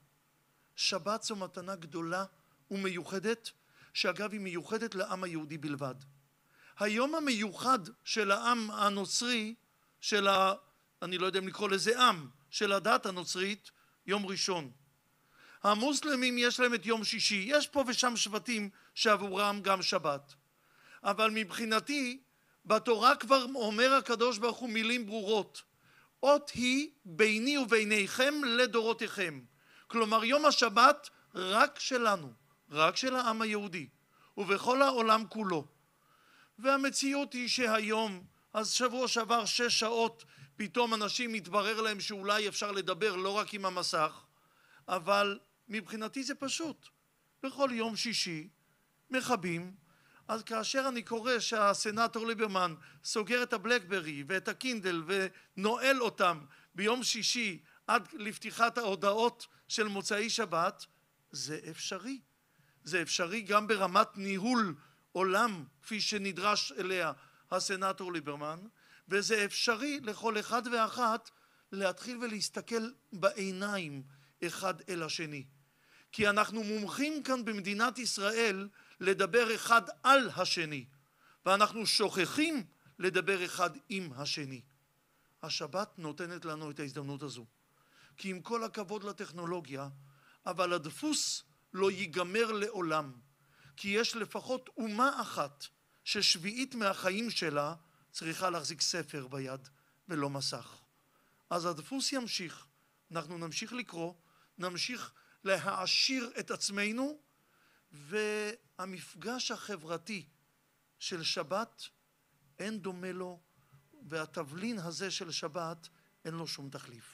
שבת זו מתנה גדולה ומיוחדת, שאגב היא מיוחדת לעם היהודי בלבד. היום המיוחד של העם הנוצרי, של ה... אני לא יודע אם לקרוא לזה עם, של הדת הנוצרית, יום ראשון. המוסלמים יש להם את יום שישי, יש פה ושם שבטים שעבורם גם שבת. אבל מבחינתי, בתורה כבר אומר הקדוש ברוך הוא מילים ברורות. אות היא ביני וביניכם לדורותיכם. כלומר יום השבת רק שלנו, רק של העם היהודי, ובכל העולם כולו. והמציאות היא שהיום, אז שבוע שעבר שש שעות, פתאום אנשים מתברר להם שאולי אפשר לדבר לא רק עם המסך, אבל מבחינתי זה פשוט. בכל יום שישי מכבים, אז כאשר אני קורא שהסנטור ליברמן סוגר את הבלקברי ואת הקינדל ונועל אותם ביום שישי עד לפתיחת ההודעות של מוצאי שבת, זה אפשרי. זה אפשרי גם ברמת ניהול עולם כפי שנדרש אליה הסנטור ליברמן, וזה אפשרי לכל אחד ואחת להתחיל ולהסתכל בעיניים אחד אל השני. כי אנחנו מומחים כאן במדינת ישראל לדבר אחד על השני, ואנחנו שוכחים לדבר אחד עם השני. השבת נותנת לנו את ההזדמנות הזו. כי עם כל הכבוד לטכנולוגיה, אבל הדפוס לא ייגמר לעולם. כי יש לפחות אומה אחת ששביעית מהחיים שלה צריכה להחזיק ספר ביד ולא מסך. אז הדפוס ימשיך, אנחנו נמשיך לקרוא, נמשיך להעשיר את עצמנו, והמפגש החברתי של שבת אין דומה לו, והתבלין הזה של שבת אין לו שום תחליף.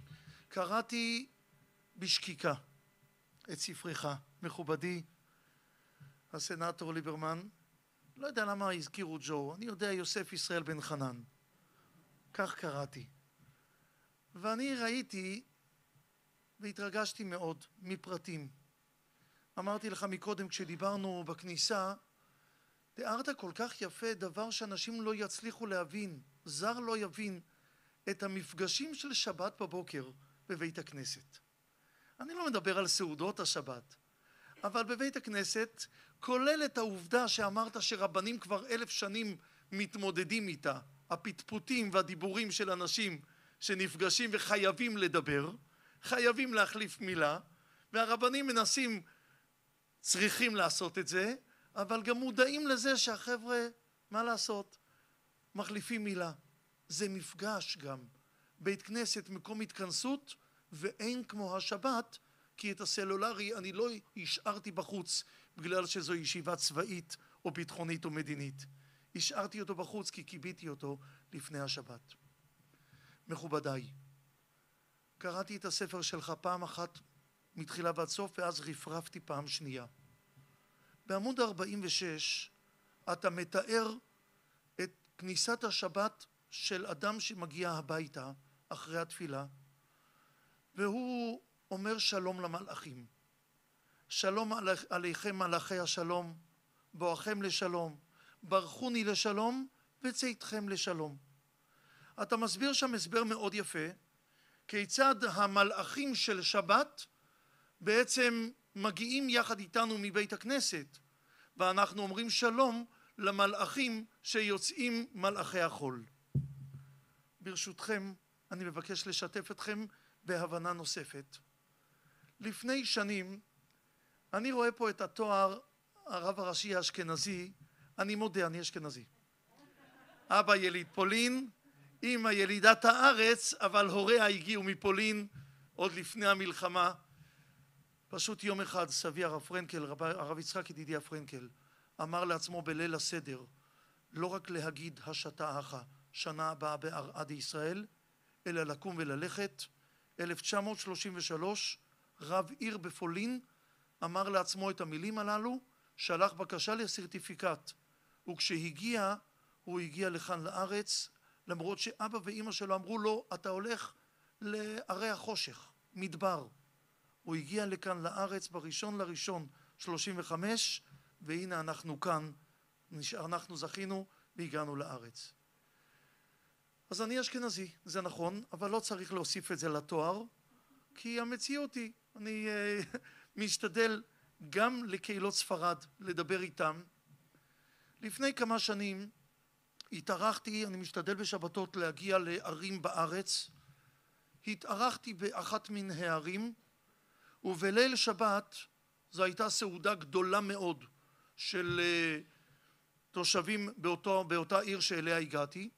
קראתי בשקיקה את ספרך, מכובדי הסנטור ליברמן. לא יודע למה הזכירו ג'ו, אני יודע יוסף ישראל בן חנן. כך קראתי. ואני ראיתי והתרגשתי מאוד מפרטים. אמרתי לך מקודם כשדיברנו בכניסה, תיארת כל כך יפה דבר שאנשים לא יצליחו להבין, זר לא יבין, את המפגשים של שבת בבוקר בבית הכנסת. אני לא מדבר על סעודות השבת, אבל בבית הכנסת, כולל את העובדה שאמרת שרבנים כבר אלף שנים מתמודדים איתה, הפטפוטים והדיבורים של אנשים שנפגשים וחייבים לדבר, חייבים להחליף מילה, והרבנים מנסים, צריכים לעשות את זה, אבל גם מודעים לזה שהחבר'ה, מה לעשות? מחליפים מילה. זה מפגש גם. בית כנסת, מקום התכנסות, ואין כמו השבת, כי את הסלולרי אני לא השארתי בחוץ, בגלל שזו ישיבה צבאית או ביטחונית או מדינית. השארתי אותו בחוץ כי קיביתי אותו לפני השבת. מכובדיי, קראתי את הספר שלך פעם אחת מתחילה ועד סוף, ואז רפרפתי פעם שנייה. בעמוד ארבעים ושש אתה מתאר את כניסת השבת של אדם שמגיע הביתה אחרי התפילה, והוא אומר שלום למלאכים. שלום עליכם מלאכי השלום, בואכם לשלום, ברכוני לשלום וצאתכם לשלום. אתה מסביר שם הסבר מאוד יפה, כיצד המלאכים של שבת בעצם מגיעים יחד איתנו מבית הכנסת, ואנחנו אומרים שלום למלאכים שיוצאים מלאכי החול. ברשותכם, אני מבקש לשתף אתכם בהבנה נוספת. לפני שנים, אני רואה פה את התואר הרב הראשי האשכנזי, אני מודה, אני אשכנזי. אבא יליד פולין, אמא ילידת הארץ, אבל הוריה הגיעו מפולין עוד לפני המלחמה. פשוט יום אחד סבי הרב פרנקל, רב, הרב יצחק ידידי הפרנקל, אמר לעצמו בליל הסדר, לא רק להגיד השתה אחת, שנה הבאה בארעד ישראל, אלא לקום וללכת. אלף תשע מאות שלושים ושלוש, רב עיר בפולין, אמר לעצמו את המילים הללו, שלח בקשה לסרטיפיקט, וכשהגיע, הוא הגיע לכאן לארץ, למרות שאבא ואמא שלו אמרו לו, אתה הולך לערי החושך, מדבר. הוא הגיע לכאן לארץ בראשון לראשון שלושים וחמש, והנה אנחנו כאן, אנחנו זכינו והגענו לארץ. אז אני אשכנזי, זה נכון, אבל לא צריך להוסיף את זה לתואר, כי המציאות היא, אני uh, משתדל גם לקהילות ספרד לדבר איתם. לפני כמה שנים התארחתי, אני משתדל בשבתות להגיע לערים בארץ, התארחתי באחת מן הערים, ובליל שבת זו הייתה סעודה גדולה מאוד של uh, תושבים באותו, באותה עיר שאליה הגעתי,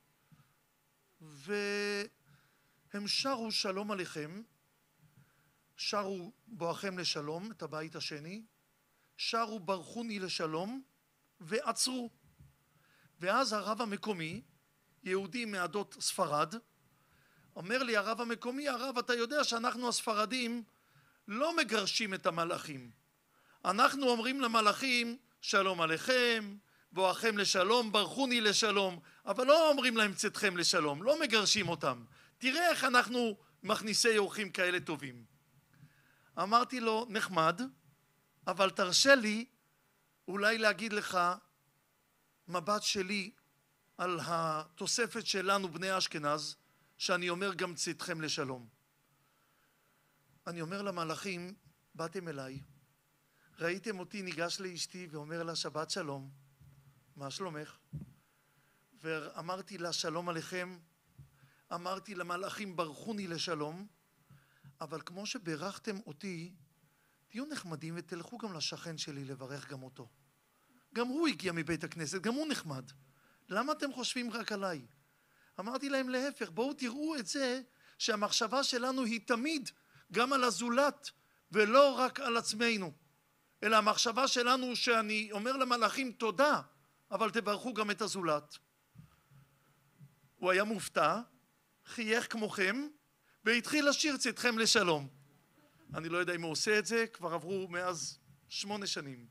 והם שרו שלום עליכם, שרו בואכם לשלום, את הבית השני, שרו ברכוני לשלום, ועצרו. ואז הרב המקומי, יהודי מעדות ספרד, אומר לי הרב המקומי, הרב, אתה יודע שאנחנו הספרדים לא מגרשים את המלאכים. אנחנו אומרים למלאכים, שלום עליכם, בואכם לשלום, ברכוני לשלום, אבל לא אומרים להם צאתכם לשלום, לא מגרשים אותם. תראה איך אנחנו מכניסי אורחים כאלה טובים. אמרתי לו, נחמד, אבל תרשה לי אולי להגיד לך מבט שלי על התוספת שלנו בני אשכנז, שאני אומר גם צאתכם לשלום. אני אומר למלאכים, באתם אליי, ראיתם אותי ניגש לאשתי ואומר לה שבת שלום, מה שלומך? ואמרתי לה שלום עליכם, אמרתי למלאכים ברכוני לשלום, אבל כמו שברכתם אותי, תהיו נחמדים ותלכו גם לשכן שלי לברך גם אותו. גם הוא הגיע מבית הכנסת, גם הוא נחמד. למה אתם חושבים רק עליי? אמרתי להם להפך, בואו תראו את זה שהמחשבה שלנו היא תמיד גם על הזולת ולא רק על עצמנו. אלא המחשבה שלנו שאני אומר למלאכים תודה, אבל תברכו גם את הזולת. הוא היה מופתע, חייך כמוכם, והתחיל לשיר צאתכם לשלום. אני לא יודע אם הוא עושה את זה, כבר עברו מאז שמונה שנים.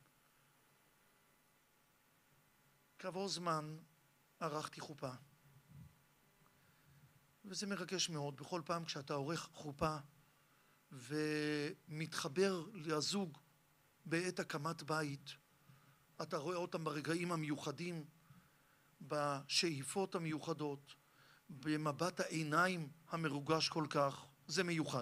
כעבור זמן ערכתי חופה. וזה מרגש מאוד, בכל פעם כשאתה עורך חופה ומתחבר לזוג בעת הקמת בית, אתה רואה אותם ברגעים המיוחדים, בשאיפות המיוחדות, במבט העיניים המרוגש כל כך, זה מיוחד.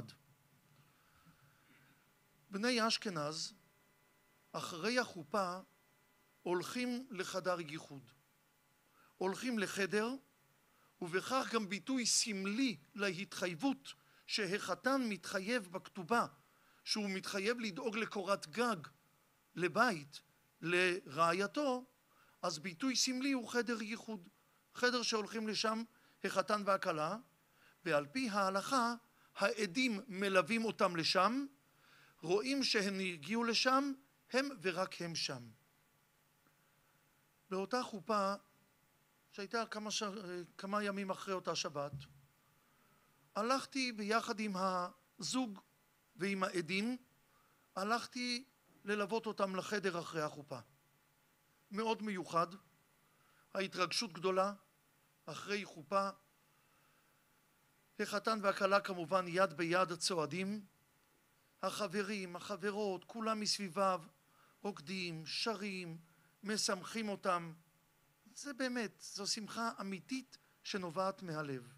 בני אשכנז, אחרי החופה, הולכים לחדר ייחוד. הולכים לחדר, ובכך גם ביטוי סמלי להתחייבות שהחתן מתחייב בכתובה, שהוא מתחייב לדאוג לקורת גג, לבית, לרעייתו, אז ביטוי סמלי הוא חדר ייחוד. חדר שהולכים לשם החתן והכלה, ועל פי ההלכה העדים מלווים אותם לשם, רואים שהם הגיעו לשם, הם ורק הם שם. באותה חופה, שהייתה כמה, ש... כמה ימים אחרי אותה שבת, הלכתי ביחד עם הזוג ועם העדים, הלכתי ללוות אותם לחדר אחרי החופה. מאוד מיוחד, ההתרגשות גדולה, אחרי חופה, החתן והכלה כמובן יד ביד צועדים, החברים, החברות, כולם מסביביו, רוקדים, שרים, משמחים אותם. זה באמת, זו שמחה אמיתית שנובעת מהלב.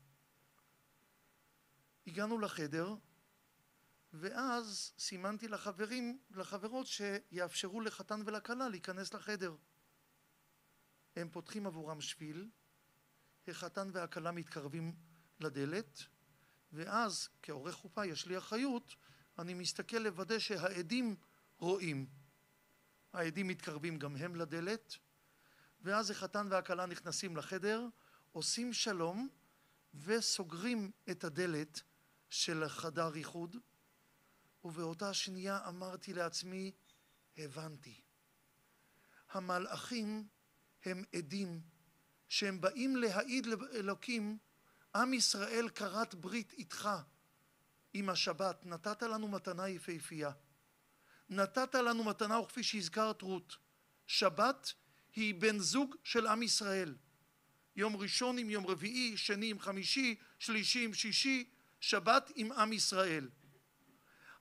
הגענו לחדר, ואז סימנתי לחברים, לחברות שיאפשרו לחתן ולכלה להיכנס לחדר. הם פותחים עבורם שביל, החתן והכלה מתקרבים לדלת, ואז כעורך חופה יש לי אחריות, אני מסתכל לוודא שהעדים רואים. העדים מתקרבים גם הם לדלת, ואז החתן והכלה נכנסים לחדר, עושים שלום וסוגרים את הדלת של חדר ייחוד, ובאותה שנייה אמרתי לעצמי, הבנתי. המלאכים הם עדים שהם באים להעיד לאלוקים, עם ישראל כרת ברית איתך עם השבת, נתת לנו מתנה יפהפייה. נתת לנו מתנה, וכפי שהזכרת רות, שבת היא בן זוג של עם ישראל. יום ראשון עם יום רביעי, שני עם חמישי, שלישי עם שישי, שבת עם עם ישראל.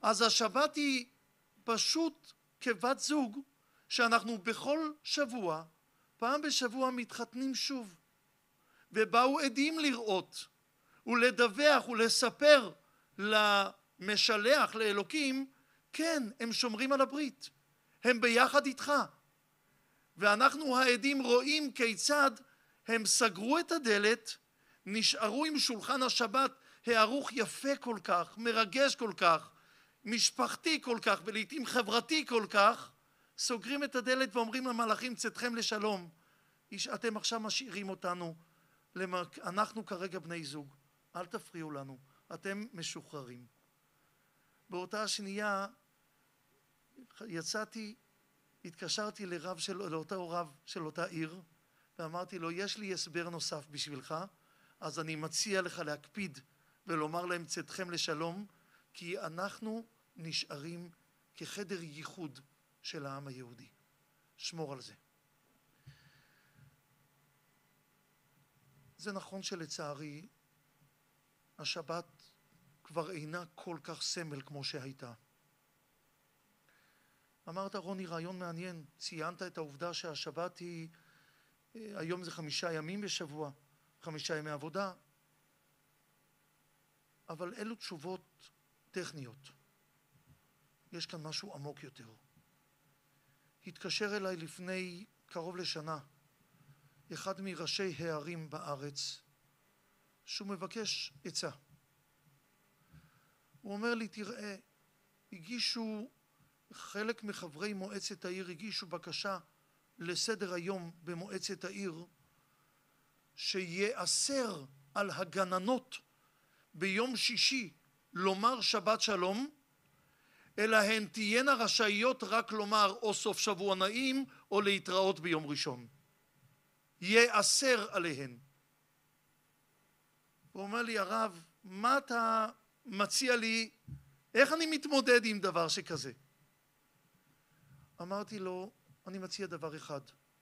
אז השבת היא פשוט כבת זוג שאנחנו בכל שבוע, פעם בשבוע מתחתנים שוב. ובאו עדים לראות ולדווח ולספר למשלח, לאלוקים, כן, הם שומרים על הברית, הם ביחד איתך. ואנחנו העדים רואים כיצד הם סגרו את הדלת, נשארו עם שולחן השבת הערוך יפה כל כך, מרגש כל כך, משפחתי כל כך ולעיתים חברתי כל כך, סוגרים את הדלת ואומרים למלאכים צאתכם לשלום. אתם עכשיו משאירים אותנו, אנחנו כרגע בני זוג, אל תפריעו לנו, אתם משוחררים. באותה שנייה יצאתי, התקשרתי לרב של, לאותו רב של אותה עיר ואמרתי לו, יש לי הסבר נוסף בשבילך, אז אני מציע לך להקפיד ולומר להם צאתכם לשלום, כי אנחנו נשארים כחדר ייחוד של העם היהודי. שמור על זה. זה נכון שלצערי השבת כבר אינה כל כך סמל כמו שהייתה. אמרת רוני רעיון מעניין, ציינת את העובדה שהשבת היא, היום זה חמישה ימים בשבוע, חמישה ימי עבודה, אבל אלו תשובות טכניות. יש כאן משהו עמוק יותר. התקשר אליי לפני קרוב לשנה אחד מראשי הערים בארץ שהוא מבקש עצה. הוא אומר לי, תראה, הגישו, חלק מחברי מועצת העיר הגישו בקשה לסדר היום במועצת העיר שיאסר על הגננות ביום שישי לומר שבת שלום, אלא הן תהיינה רשאיות רק לומר או סוף שבוע נעים או להתראות ביום ראשון. יאסר עליהן. הוא אומר לי, הרב, מה אתה מציע לי, איך אני מתמודד עם דבר שכזה? אמרתי לו, אני מציע דבר אחד.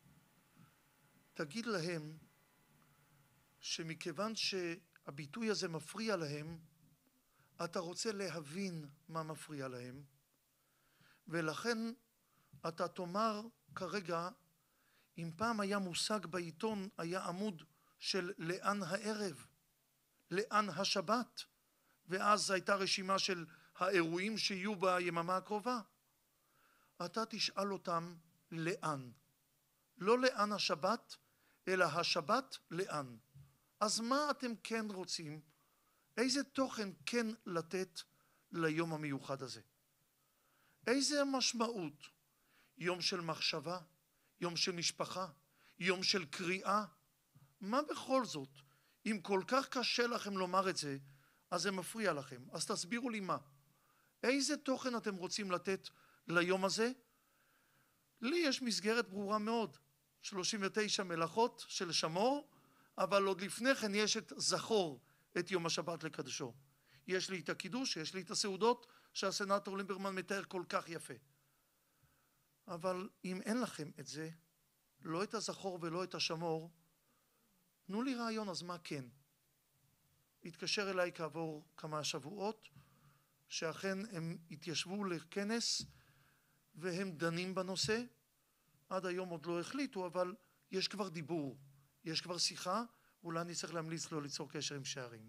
תגיד להם שמכיוון שהביטוי הזה מפריע להם, אתה רוצה להבין מה מפריע להם, ולכן אתה תאמר כרגע, אם פעם היה מושג בעיתון, היה עמוד של לאן הערב, לאן השבת, ואז הייתה רשימה של האירועים שיהיו ביממה הקרובה. אתה תשאל אותם לאן. לא לאן השבת, אלא השבת לאן. אז מה אתם כן רוצים? איזה תוכן כן לתת ליום המיוחד הזה? איזה משמעות? יום של מחשבה? יום של משפחה? יום של קריאה? מה בכל זאת? אם כל כך קשה לכם לומר את זה, אז זה מפריע לכם. אז תסבירו לי מה. איזה תוכן אתם רוצים לתת ליום הזה? לי יש מסגרת ברורה מאוד. שלושים ותשע מלאכות של שמור, אבל עוד לפני כן יש את זכור, את יום השבת לקדשו. יש לי את הקידוש, יש לי את הסעודות שהסנטור ליברמן מתאר כל כך יפה. אבל אם אין לכם את זה, לא את הזכור ולא את השמור, תנו לי רעיון, אז מה כן? התקשר אליי כעבור כמה שבועות, שאכן הם התיישבו לכנס והם דנים בנושא. עד היום עוד לא החליטו, אבל יש כבר דיבור, יש כבר שיחה, אולי אני צריך להמליץ לו ליצור קשר עם שערים.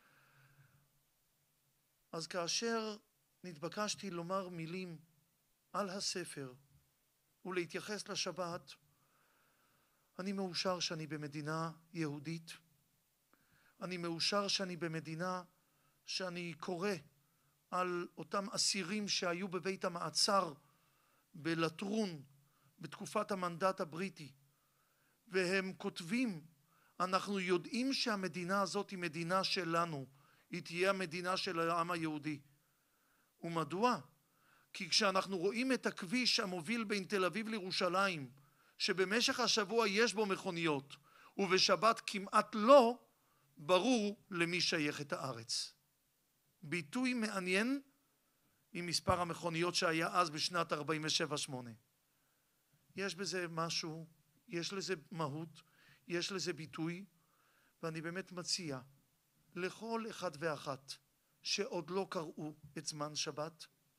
אז כאשר נתבקשתי לומר מילים על הספר ולהתייחס לשבת, אני מאושר שאני במדינה יהודית, אני מאושר שאני במדינה שאני קורא על אותם אסירים שהיו בבית המעצר בלטרון בתקופת המנדט הבריטי, והם כותבים, אנחנו יודעים שהמדינה הזאת היא מדינה שלנו, היא תהיה המדינה של העם היהודי. ומדוע? כי כשאנחנו רואים את הכביש המוביל בין תל אביב לירושלים, שבמשך השבוע יש בו מכוניות, ובשבת כמעט לא, ברור למי שייכת הארץ. ביטוי מעניין עם מספר המכוניות שהיה אז בשנת ארבעים ושבע שמונה. יש בזה משהו, יש לזה מהות, יש לזה ביטוי, ואני באמת מציע לכל אחד ואחת שעוד לא קראו את זמן שבת,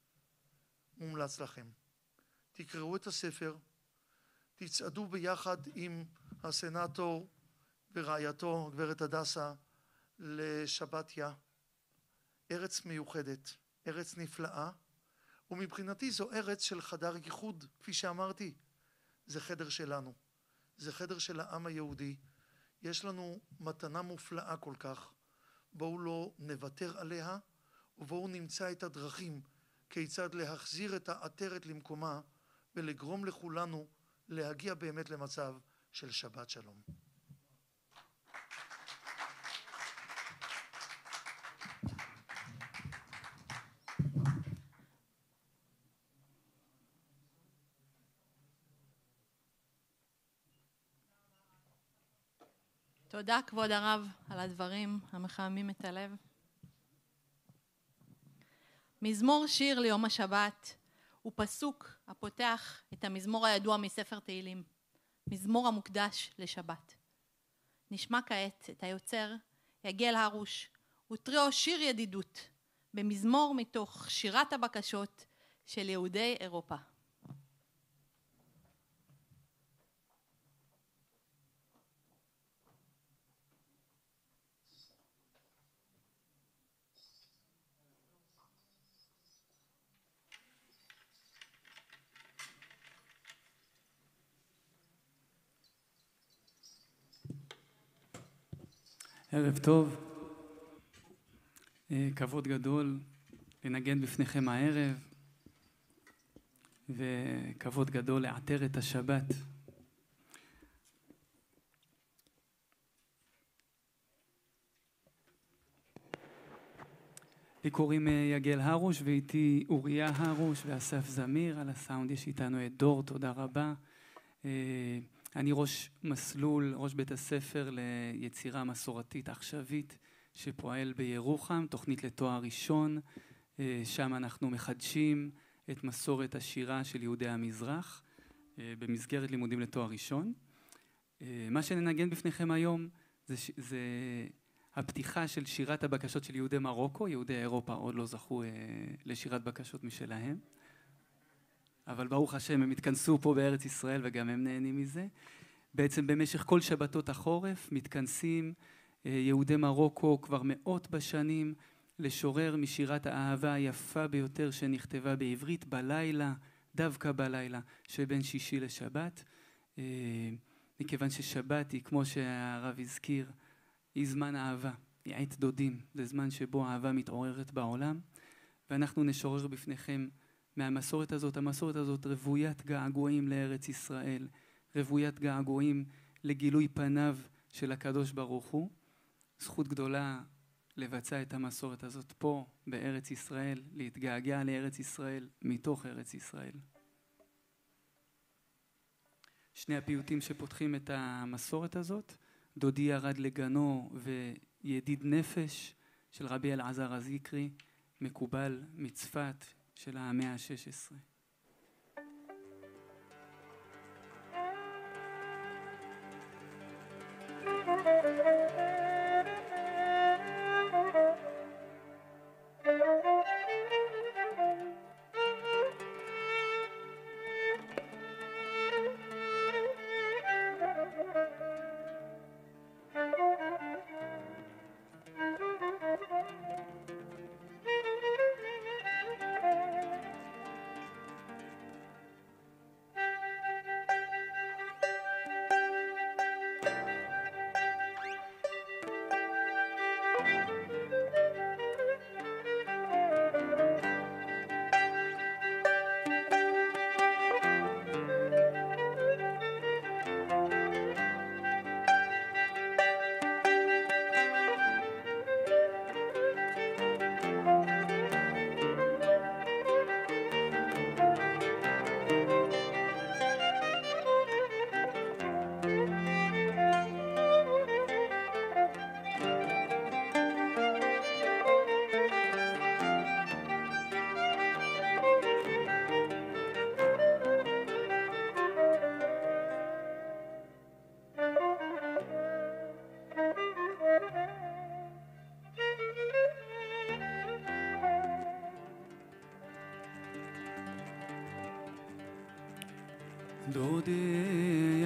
מומלץ לכם. תקראו את הספר, תצעדו ביחד עם הסנטור ורעייתו, גברת הדסה, לשבתיה, ארץ מיוחדת, ארץ נפלאה, ומבחינתי זו ארץ של חדר ייחוד, כפי שאמרתי, זה חדר שלנו, זה חדר של העם היהודי, יש לנו מתנה מופלאה כל כך, בואו לא נוותר עליה, ובואו נמצא את הדרכים כיצד להחזיר את העטרת למקומה, ולגרום לכולנו להגיע באמת למצב של שבת שלום. תודה כבוד הרב על הדברים המחממים את הלב. מזמור שיר ליום השבת הוא פסוק הפותח את המזמור הידוע מספר תהילים, מזמור המוקדש לשבת. נשמע כעת את היוצר יגל הרוש וטריו שיר ידידות במזמור מתוך שירת הבקשות של יהודי אירופה. ערב טוב, כבוד גדול לנגן בפניכם הערב, וכבוד גדול לעטר את השבת. לי קוראים יגל הרוש, ואיתי אוריה הרוש ואסף זמיר. על הסאונד יש איתנו את דור, תודה רבה. אני ראש מסלול, ראש בית הספר ליצירה מסורתית עכשווית שפועל בירוחם, תוכנית לתואר ראשון. שם אנחנו מחדשים את מסורת השירה של יהודי המזרח במסגרת לימודים לתואר ראשון. מה שננגן בפניכם היום זה, זה הפתיחה של שירת הבקשות של יהודי מרוקו. יהודי אירופה עוד לא זכו לשירת בקשות משלהם, אבל ברוך השם הם התכנסו פה בארץ ישראל וגם הם נהנים מזה. בעצם במשך כל שבתות החורף מתכנסים יהודי מרוקו כבר מאות בשנים לשורר משירת האהבה היפה ביותר שנכתבה בעברית בלילה, דווקא בלילה שבין שישי לשבת. מכיוון ששבת היא, כמו שהרב הזכיר, היא זמן אהבה, היא עת דודים, זה זמן שבו האהבה מתעוררת בעולם, ואנחנו נשורר בפניכם מהמסורת הזאת. המסורת הזאת רוויית געגועים לארץ ישראל, רוויית געגועים לגילוי פניו של הקדוש ברוך הוא. זכות גדולה לבצע את המסורת הזאת פה בארץ ישראל, להתגעגע לארץ ישראל מתוך ארץ ישראל. שני הפיוטים שפותחים את המסורת הזאת, דודי ירד לגנו וידיד נפש של רבי אלעזר הזיקרי, מקובל מצפת של המאה ה-שש עשרה. דודי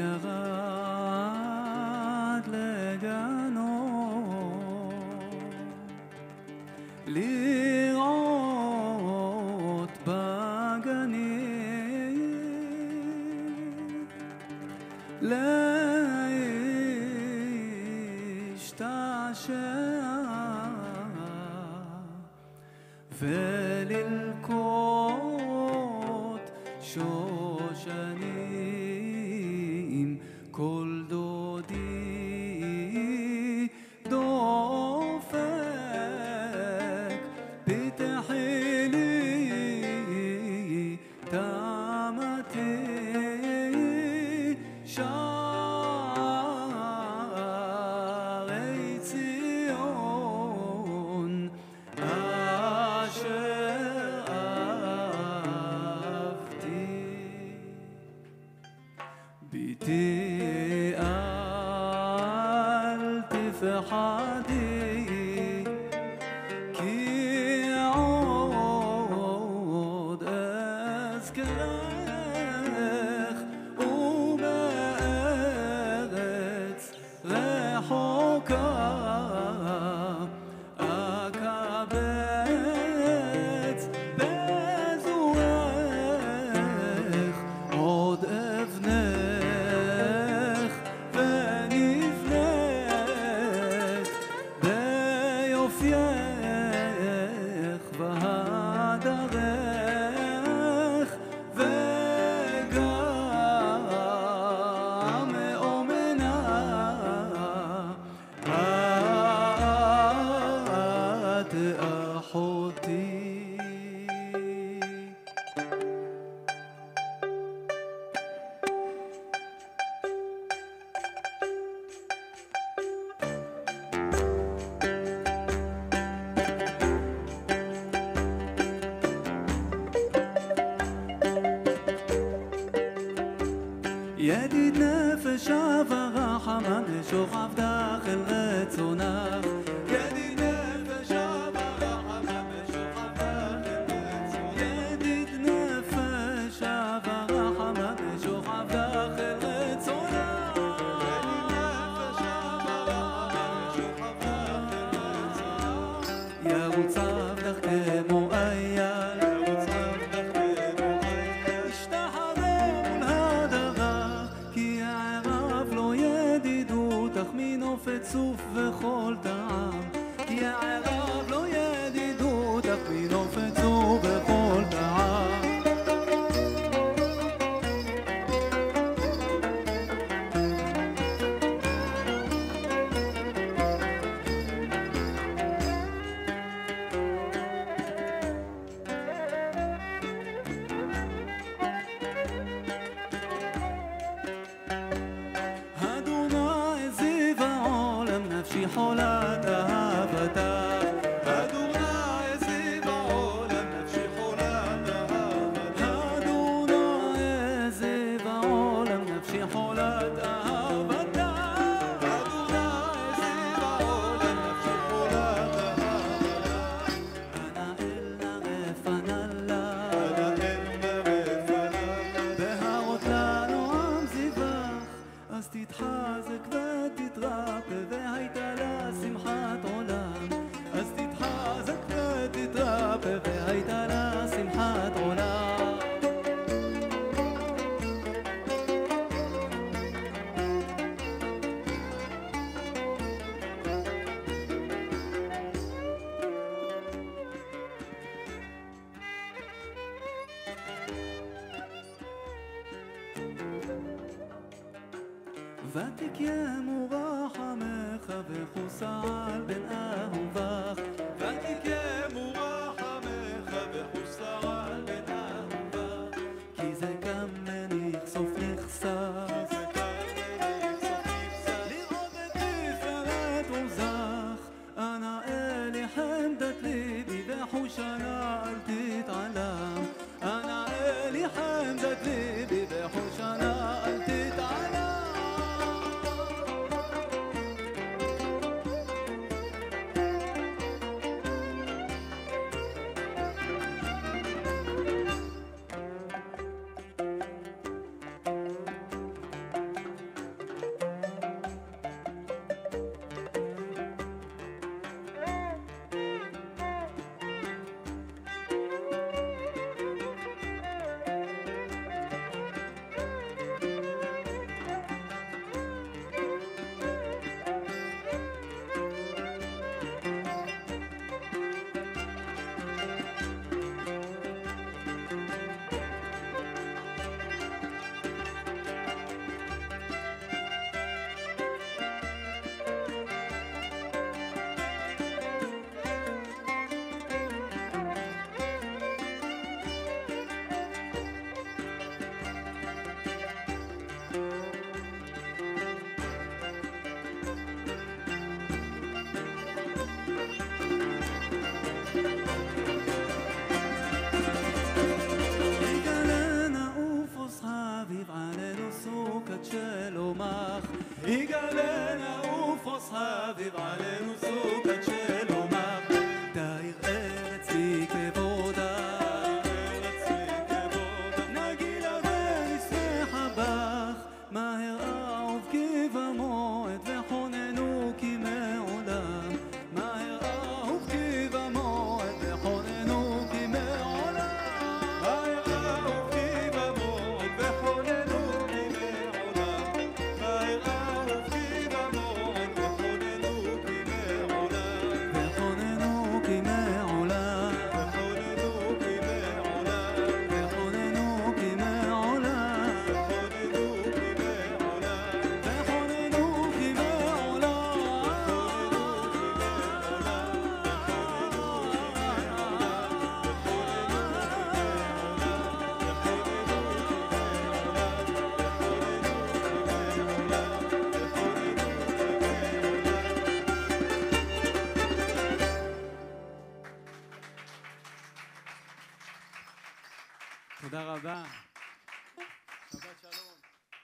ירד לגנו לראות בגנים להשתעשע וללקוט שושנים כל דודי דופק פתחי לי תמתי שערי ציון אשר אהבתי ביתי אל תפחדי כי עוד אזכרך ובארץ רחוקה אקבץ בזורך עוד אבנך ונבנית ביופייך והדרך וגם מאומנה את אחותי ידיד נפש עברה חמה משוכב דחל רצונך ידיד נפש עברה חמה משוכב דחל רצונך ידיד נפש עברה חמה משוכב דחל רצונך ירוץ עבדך כמו אייל צוף וכל טעם כי הערב לא ידידות אך מנוף צוף וכל טעם חולת אהבתה אדונה איזה בעולם נפשי חולת אהבתה אדונה איזה בעולם נפשי חולת אהבתה אדונה איזה בעולם נפשי חולת אהבתה אנא אל נרף אנא לה אנא אל נרף אנא לה בהרות לנו עם זיווך אז תתחזק ותתרפא והייתה לה שמחת עולם אז תתחזק ותתרפא והייתה לה שמחת עולם ותקיימו רחמך וחוסה על בן אהובך ותקיימו רחמך וחוסה על בן אהובך כי זה גם מניחשוף נחשף לראות את תפארת עוזך אנא אלי חמדת ליבי וחושנה אל תתעלם אנא אלי חמדת ליבי וחושנה אל תתעלם כרוס חביב עלינו סוכת שלומך תאיר ארצי כבודה נגילה ונשמחה בך מהר אהוב כי במועד וחוננו כי מעולם מהר אהוב כי במועד וחוננו כי מעולם מהר אהוב כי במועד וחוננו כי מעולם מהר אהוב כי במועד וחוננו כי מעולם וחוננו כי מעולם וחוננו כי מעולם וחוננו כי מעולם וחוננו כי תודה רבה. שבת שלום.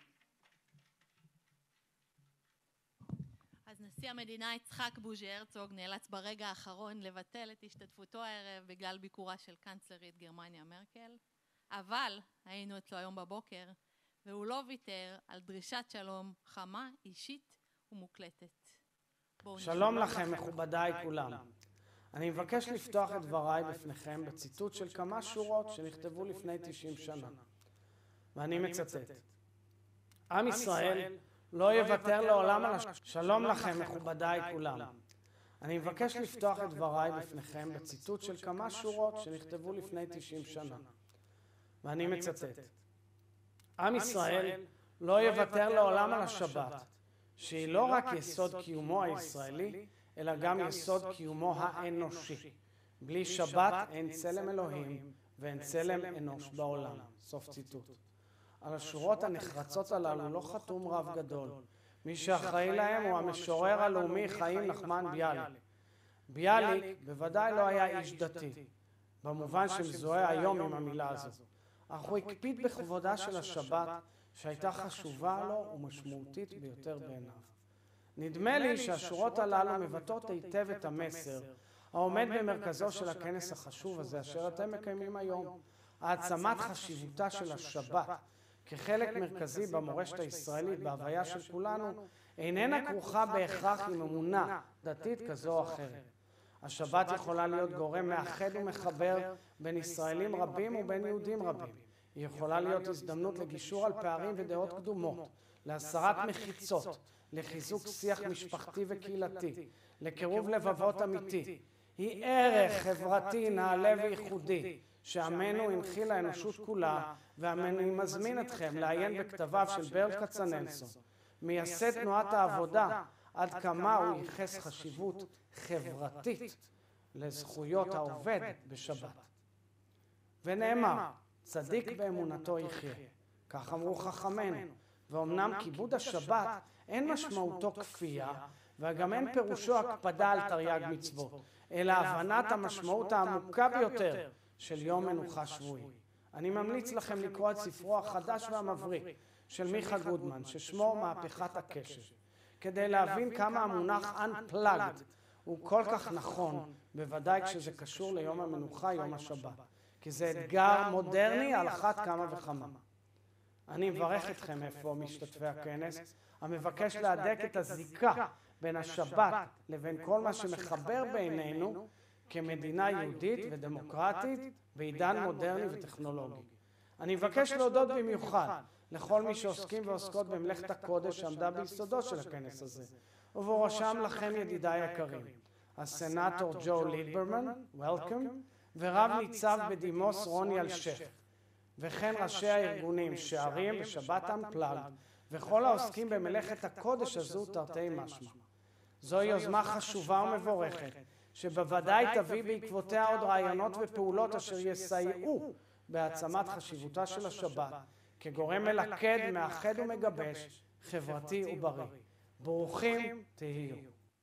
אז נשיא המדינה יצחק בוז'י הרצוג נאלץ ברגע האחרון לבטל את השתתפותו הערב בגלל ביקורה של קנצלרית גרמניה מרקל, אבל היינו אצלו היום בבוקר והוא לא ויתר על דרישת שלום חמה, אישית ומוקלטת. בואו נשמע. שלום לכם מכובדיי כולם. אני מבקש לפתוח את דבריי בפניכם בציטוט של כמה שורות שנכתבו לפני תשעים שנה. ואני מצטט. עם ישראל לא יוותר לעולם על השלום. שלום לכם מכובדיי כולם. אני מבקש לפתוח את דבריי בפניכם בציטוט של כמה שורות שנכתבו לפני תשעים שנה. ואני מצטט. עם ישראל לא יוותר לעולם על השבת, שהיא לא רק יסוד קיומו הישראלי, אלא גם יסוד קיומו האנושי. בלי שבת אין צלם אלוהים ואין צלם אנוש בעולם. סוף ציטוט. על השורות הנחרצות הללו לא חתום רב גדול. מי שאחראי להם הוא המשורר הלאומי חיים נחמן ביאליק. ביאליק בוודאי לא היה איש דתי, במובן שמזוהה היום עם המילה הזו. אך הוא הקפיד בכבודה של השבת שהייתה חשובה לו ומשמעותית ביותר בעיניו. נדמה לי שהשורות הללו מבטאות היטב את המסר העומד במרכזו של הכנס החשוב הזה אשר אתם מקיימים היום, העצמת חשיבותה של השבת כחלק מרכזי במורשת הישראלית בהוויה של כולנו איננה כרוכה בהכרח עם אמונה דתית כזו או אחרת. השבת יכולה להיות גורם מאחד ומחבר בין ישראלים רבים ובין יהודים רבים. היא יכולה להיות הזדמנות לגישור על פערים ודעות קדומות, להסרת מחיצות, לחיזוק שיח משפחתי וקהילתי, לקירוב לבבות אמיתי. היא ערך חברתי נעלה וייחודי שעמנו הנחיל לאנושות כולה, ואני מזמין אתכם לעיין בכתביו של ברל כצנלסון, מייסד תנועת העבודה, עד כמה הוא ייחס חשיבות חברתית לזכויות העובד בשבת. ונאמר, צדיק באמונתו יחיה. כך אמרו חכמינו, ואומנם כיבוד השבת אין משמעותו כפייה, וגם אין פירושו הקפדה על תרי"ג מצוות, אלא הבנת המשמעות העמוקה ביותר של יום מנוחה שבועי. אני ממליץ לכם לקרוא את ספרו החדש והמבריק של מיכה גודמן, ששמו מהפכת הקשב, כדי להבין כמה המונח Unplugged הוא כל כך נכון, בוודאי כשזה קשור ליום המנוחה, יום השבת, כי זה אתגר מודרני על אחת כמה וכמה. אני מברך אתכם איפה משתתפי הכנס, המבקש להדק את הזיקה בין השבת לבין כל מה שמחבר בינינו כמדינה יהודית ודמוקרטית בעידן מודרני וטכנולוגי. אני מבקש להודות במיוחד לכל מי שעוסקים ועוסקות במלאכת הקודש שעמדה ביסודו של הכנס הזה, ובראשם לכם ידידיי יקרים, הסנאטור ג'ו ליברמן, וולקאם, ורב ניצב בדימוס רוני אלשייך, וכן ראשי הארגונים שערים ושבת Unplugged, וכל העוסקים במלאכת הקודש הזו תרתי משמע. זוהי יוזמה חשובה ומבורכת, שבוודאי תביא בעקבותיה עוד רעיונות ופעולות אשר יסייעו בהעצמת חשיבותה של השבת, כגורם מלכד, מאחד ומגבש, חברתי ובריא. ברוכים תהיו.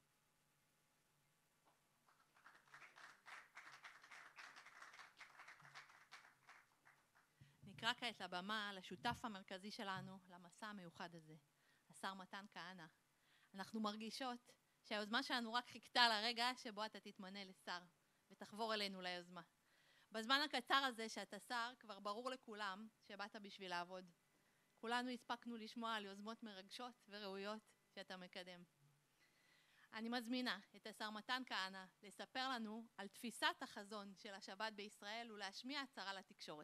נקרא כעת לבמה לשותף המרכזי שלנו למסע המיוחד הזה, השר מתן כהנא. אנחנו מרגישות שהיוזמה שלנו רק חיכתה לרגע שבו אתה תתמנה לשר ותחבור אלינו ליוזמה. בזמן הקצר הזה שאתה שר, כבר ברור לכולם שבאת בשביל לעבוד. כולנו הספקנו לשמוע על יוזמות מרגשות וראויות שאתה מקדם. אני מזמינה את השר מתן כהנא לספר לנו על תפיסת החזון של השבת בישראל ולהשמיע הצהרה לתקשורת.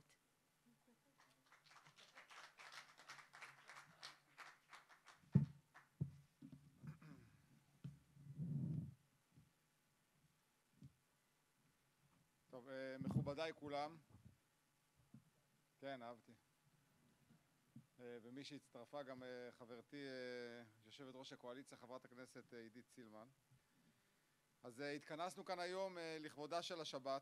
טוב, מכובדיי כולם. כן, אהבתי. ומי שהצטרפה גם חברתי יושבת ראש הקואליציה, חברת הכנסת עידית סילמן. אז התכנסנו כאן היום לכבודה של השבת.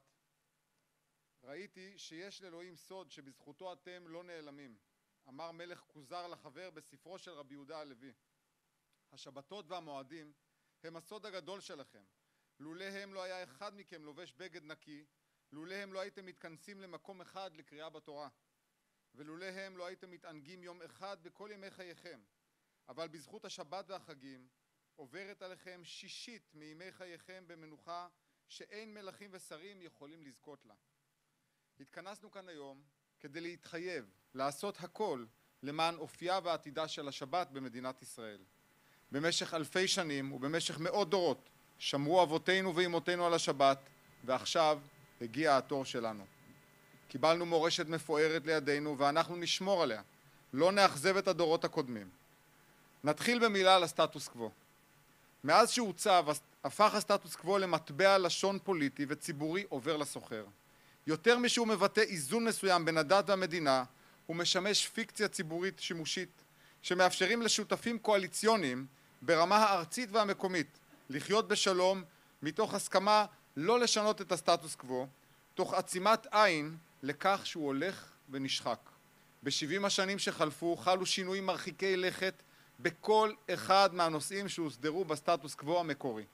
ראיתי שיש לאלוהים סוד שבזכותו אתם לא נעלמים, אמר מלך כוזר לחבר בספרו של רבי יהודה הלוי. השבתות והמועדים הם הסוד הגדול שלכם. לולא הם לא היה אחד מכם לובש בגד נקי, לולא הם לא הייתם מתכנסים למקום אחד לקריאה בתורה, ולולא הם לא הייתם מתענגים יום אחד בכל ימי חייכם. אבל בזכות השבת והחגים עוברת עליכם שישית מימי חייכם במנוחה שאין מלכים ושרים יכולים לזכות לה. התכנסנו כאן היום כדי להתחייב לעשות הכל למען אופייה ועתידה של השבת במדינת ישראל. במשך אלפי שנים ובמשך מאות דורות שמרו אבותינו ואימותינו על השבת, ועכשיו הגיע התור שלנו. קיבלנו מורשת מפוארת לידינו ואנחנו נשמור עליה. לא נאכזב את הדורות הקודמים. נתחיל במילה על הסטטוס קוו. מאז שהוצב הפך הסטטוס קוו למטבע לשון פוליטי וציבורי עובר לסוחר. יותר משהוא מבטא איזון מסוים בין הדת והמדינה, הוא משמש פיקציה ציבורית שימושית שמאפשרים לשותפים קואליציוניים ברמה הארצית והמקומית לחיות בשלום מתוך הסכמה לא לשנות את הסטטוס קוו, תוך עצימת עין לכך שהוא הולך ונשחק. ב-שבעים השנים שחלפו חלו שינויים מרחיקי לכת בכל אחד מהנושאים שהוסדרו בסטטוס קוו המקורי.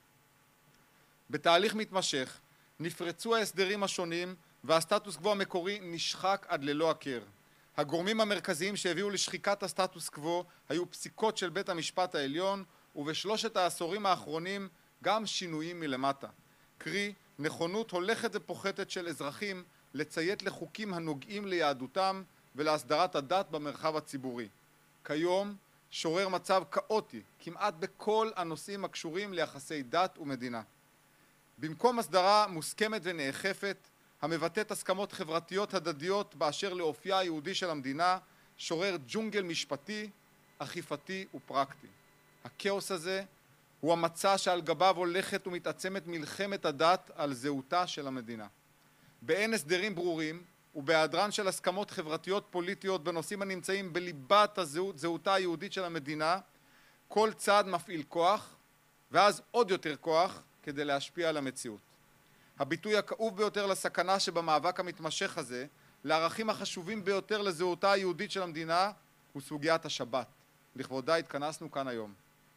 בתהליך מתמשך נפרצו ההסדרים השונים והסטטוס קוו המקורי נשחק עד ללא הכר. הגורמים המרכזיים שהביאו לשחיקת הסטטוס קוו היו פסיקות של בית המשפט העליון, ובשלושת העשורים האחרונים גם שינויים מלמטה. קרי, נכונות הולכת ופוחתת של אזרחים לציית לחוקים הנוגעים ליהדותם ולהסדרת הדת במרחב הציבורי. כיום שורר מצב כאוטי כמעט בכל הנושאים הקשורים ליחסי דת ומדינה. במקום הסדרה מוסכמת ונאכפת המבטאת הסכמות חברתיות הדדיות באשר לאופייה היהודי של המדינה, שורר ג'ונגל משפטי, אכיפתי ופרקטי. הכאוס הזה הוא המצע שעל גביו הולכת ומתעצמת מלחמת הדת על זהותה של המדינה. באין הסדרים ברורים ובהיעדרן של הסכמות חברתיות פוליטיות בנושאים הנמצאים בליבת הזהות, זהותה היהודית של המדינה, כל צד מפעיל כוח ואז עוד יותר כוח כדי להשפיע על המציאות. הביטוי הכאוב ביותר לסכנה שבמאבק המתמשך הזה, לערכים החשובים ביותר לזהותה היהודית של המדינה, הוא סוגיית השבת. לכבודה התכנסנו כאן היום.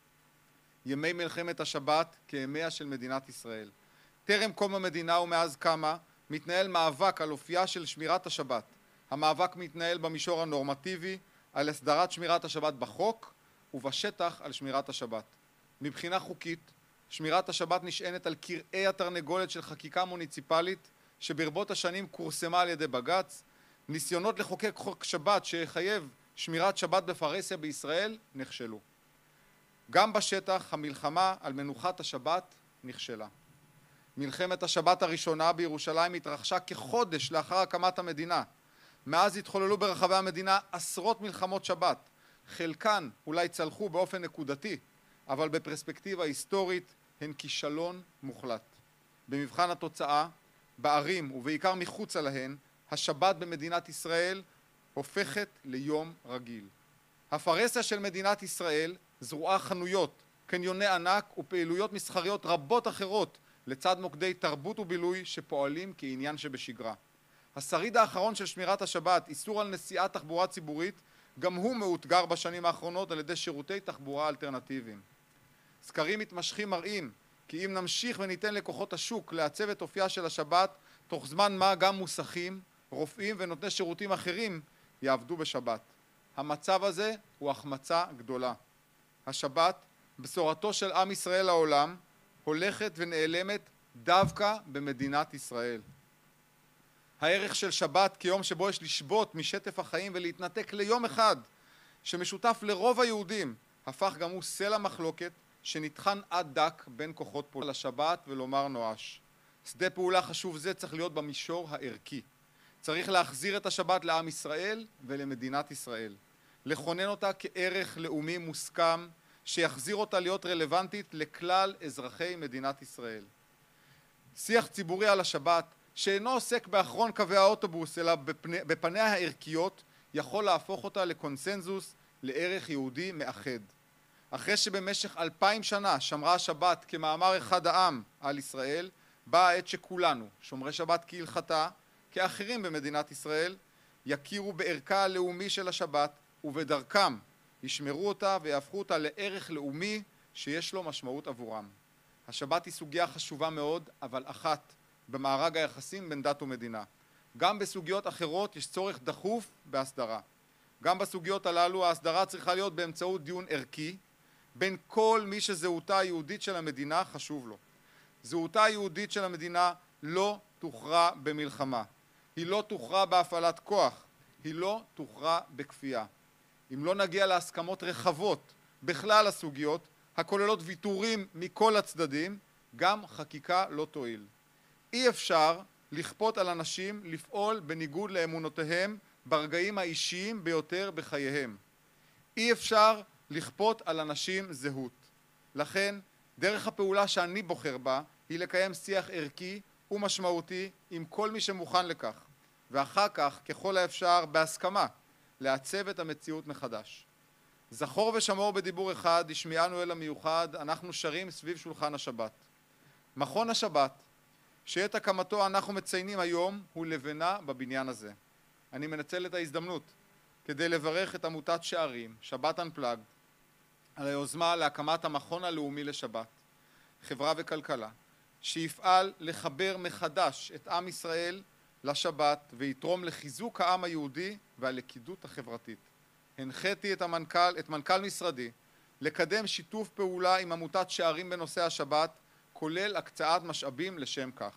ימי מלחמת השבת כימיה של מדינת ישראל. טרם קום המדינה ומאז קמה מתנהל מאבק על אופייה של שמירת השבת. המאבק מתנהל במישור הנורמטיבי על הסדרת שמירת השבת בחוק ובשטח על שמירת השבת. מבחינה חוקית, שמירת השבת נשענת על קרעי התרנגולת של חקיקה מוניציפלית שברבות השנים קורסמה על ידי בג"ץ. ניסיונות לחוקק חוק שבת שיחייב שמירת שבת בפרהסיה בישראל נכשלו. גם בשטח המלחמה על מנוחת השבת נכשלה. מלחמת השבת הראשונה בירושלים התרחשה כחודש לאחר הקמת המדינה. מאז התחוללו ברחבי המדינה עשרות מלחמות שבת. חלקן אולי צלחו באופן נקודתי, אבל בפרספקטיבה היסטורית הן כישלון מוחלט. במבחן התוצאה, בערים ובעיקר מחוצה להן, השבת במדינת ישראל הופכת ליום רגיל. הפרהסיה של מדינת ישראל זרועה חנויות, קניוני ענק ופעילויות מסחריות רבות אחרות לצד מוקדי תרבות ובילוי שפועלים כעניין שבשגרה. השריד האחרון של שמירת השבת, איסור על נסיעת תחבורה ציבורית, גם הוא מאותגר בשנים האחרונות על ידי שירותי תחבורה אלטרנטיביים. סקרים מתמשכים מראים כי אם נמשיך וניתן לכוחות השוק לעצב את אופייה של השבת, תוך זמן מה גם מוסכים, רופאים ונותני שירותים אחרים יעבדו בשבת. המצב הזה הוא החמצה גדולה. השבת, בשורתו של עם ישראל לעולם הולכת ונעלמת דווקא במדינת ישראל. הערך של שבת כיום שבו יש לשבות משטף החיים ולהתנתק ליום אחד שמשותף לרוב היהודים הפך גם הוא סלע מחלוקת שנטחן עד דק בין כוחות פוליטיים לשבת ולומר נואש. שדה פעולה חשוב זה צריך להיות במישור הערכי. צריך להחזיר את השבת לעם ישראל ולמדינת ישראל. לכונן אותה כערך לאומי מוסכם שיחזיר אותה להיות רלוונטית לכלל אזרחי מדינת ישראל. שיח ציבורי על השבת שאינו עוסק באחרון קווי האוטובוס אלא בפני, בפניה הערכיות יכול להפוך אותה לקונסנזוס לערך יהודי מאחד. אחרי שבמשך אלפיים שנה שמרה השבת כמאמר אחד העם על ישראל, באה העת שכולנו, שומרי שבת כהלכתה, כאחרים במדינת ישראל, יכירו בערכה הלאומי של השבת ובדרכם ישמרו אותה ויהפכו אותה לערך לאומי שיש לו משמעות עבורם. השבת היא סוגיה חשובה מאוד, אבל אחת במארג היחסים בין דת ומדינה. גם בסוגיות אחרות יש צורך דחוף בהסדרה. גם בסוגיות הללו ההסדרה צריכה להיות באמצעות דיון ערכי בין כל מי שזהותה היהודית של המדינה חשוב לו. זהותה היהודית של המדינה לא תוכרע במלחמה. היא לא תוכרע בהפעלת כוח. היא לא תוכרע בכפייה. אם לא נגיע להסכמות רחבות בכלל הסוגיות, הכוללות ויתורים מכל הצדדים, גם חקיקה לא תועיל. אי אפשר לכפות על אנשים לפעול בניגוד לאמונותיהם ברגעים האישיים ביותר בחייהם. אי אפשר לכפות על אנשים זהות. לכן, דרך הפעולה שאני בוחר בה היא לקיים שיח ערכי ומשמעותי עם כל מי שמוכן לכך, ואחר כך, ככל האפשר, בהסכמה, לעצב את המציאות מחדש. זכור ושמור בדיבור אחד, השמיענו אל המיוחד, אנחנו שרים סביב שולחן השבת. מכון השבת, שאת הקמתו אנחנו מציינים היום, הוא לבנה בבניין הזה. אני מנצל את ההזדמנות כדי לברך את עמותת שערים, שבת אנפלאגד, על היוזמה להקמת המכון הלאומי לשבת, חברה וכלכלה, שיפעל לחבר מחדש את עם ישראל לשבת ויתרום לחיזוק העם היהודי והלכידות החברתית. הנחיתי את המנכ"ל, את מנכ"ל משרדי לקדם שיתוף פעולה עם עמותת שערים בנושא השבת, כולל הקצאת משאבים לשם כך.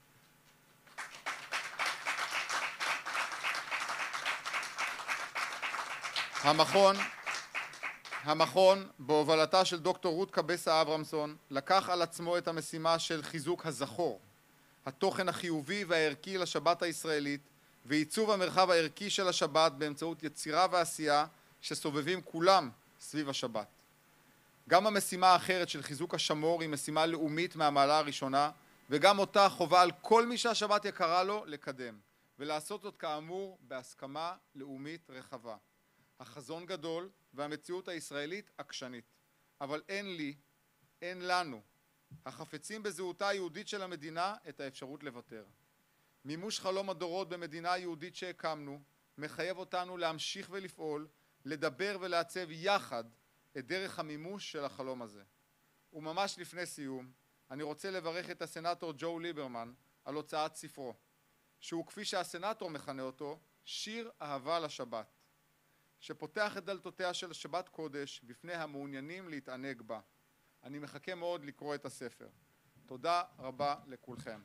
המכון, המכון בהובלתה של דוקטור רות קבסה-אברמזון לקח על עצמו את המשימה של חיזוק הזכור, התוכן החיובי והערכי לשבת הישראלית ועיצוב המרחב הערכי של השבת באמצעות יצירה ועשייה שסובבים כולם סביב השבת. גם המשימה האחרת של חיזוק השמור היא משימה לאומית מהמעלה הראשונה, וגם אותה חובה על כל מי שהשבת יקרה לו לקדם, ולעשות זאת כאמור בהסכמה לאומית רחבה. החזון גדול והמציאות הישראלית עקשנית, אבל אין לי, אין לנו, החפצים בזהותה היהודית של המדינה את האפשרות לוותר. מימוש חלום הדורות במדינה היהודית שהקמנו מחייב אותנו להמשיך ולפעול, לדבר ולעצב יחד את דרך המימוש של החלום הזה. וממש לפני סיום, אני רוצה לברך את הסנטור ג'ו ליברמן על הוצאת ספרו, שהוא כפי שהסנטור מכנה אותו, שיר אהבה לשבת, שפותח את דלתותיה של שבת קודש בפני המעוניינים להתענג בה. אני מחכה מאוד לקרוא את הספר. תודה רבה לכולכם.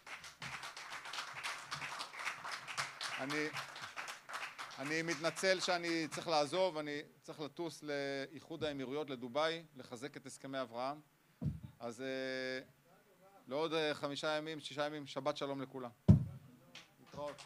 אני, אני מתנצל שאני צריך לעזוב, אני צריך לטוס לאיחוד האמירויות, לדובאי, לחזק את הסכמי אברהם. אז לעוד חמישה ימים, שישה ימים, שבת שלום לכולם. להתראות.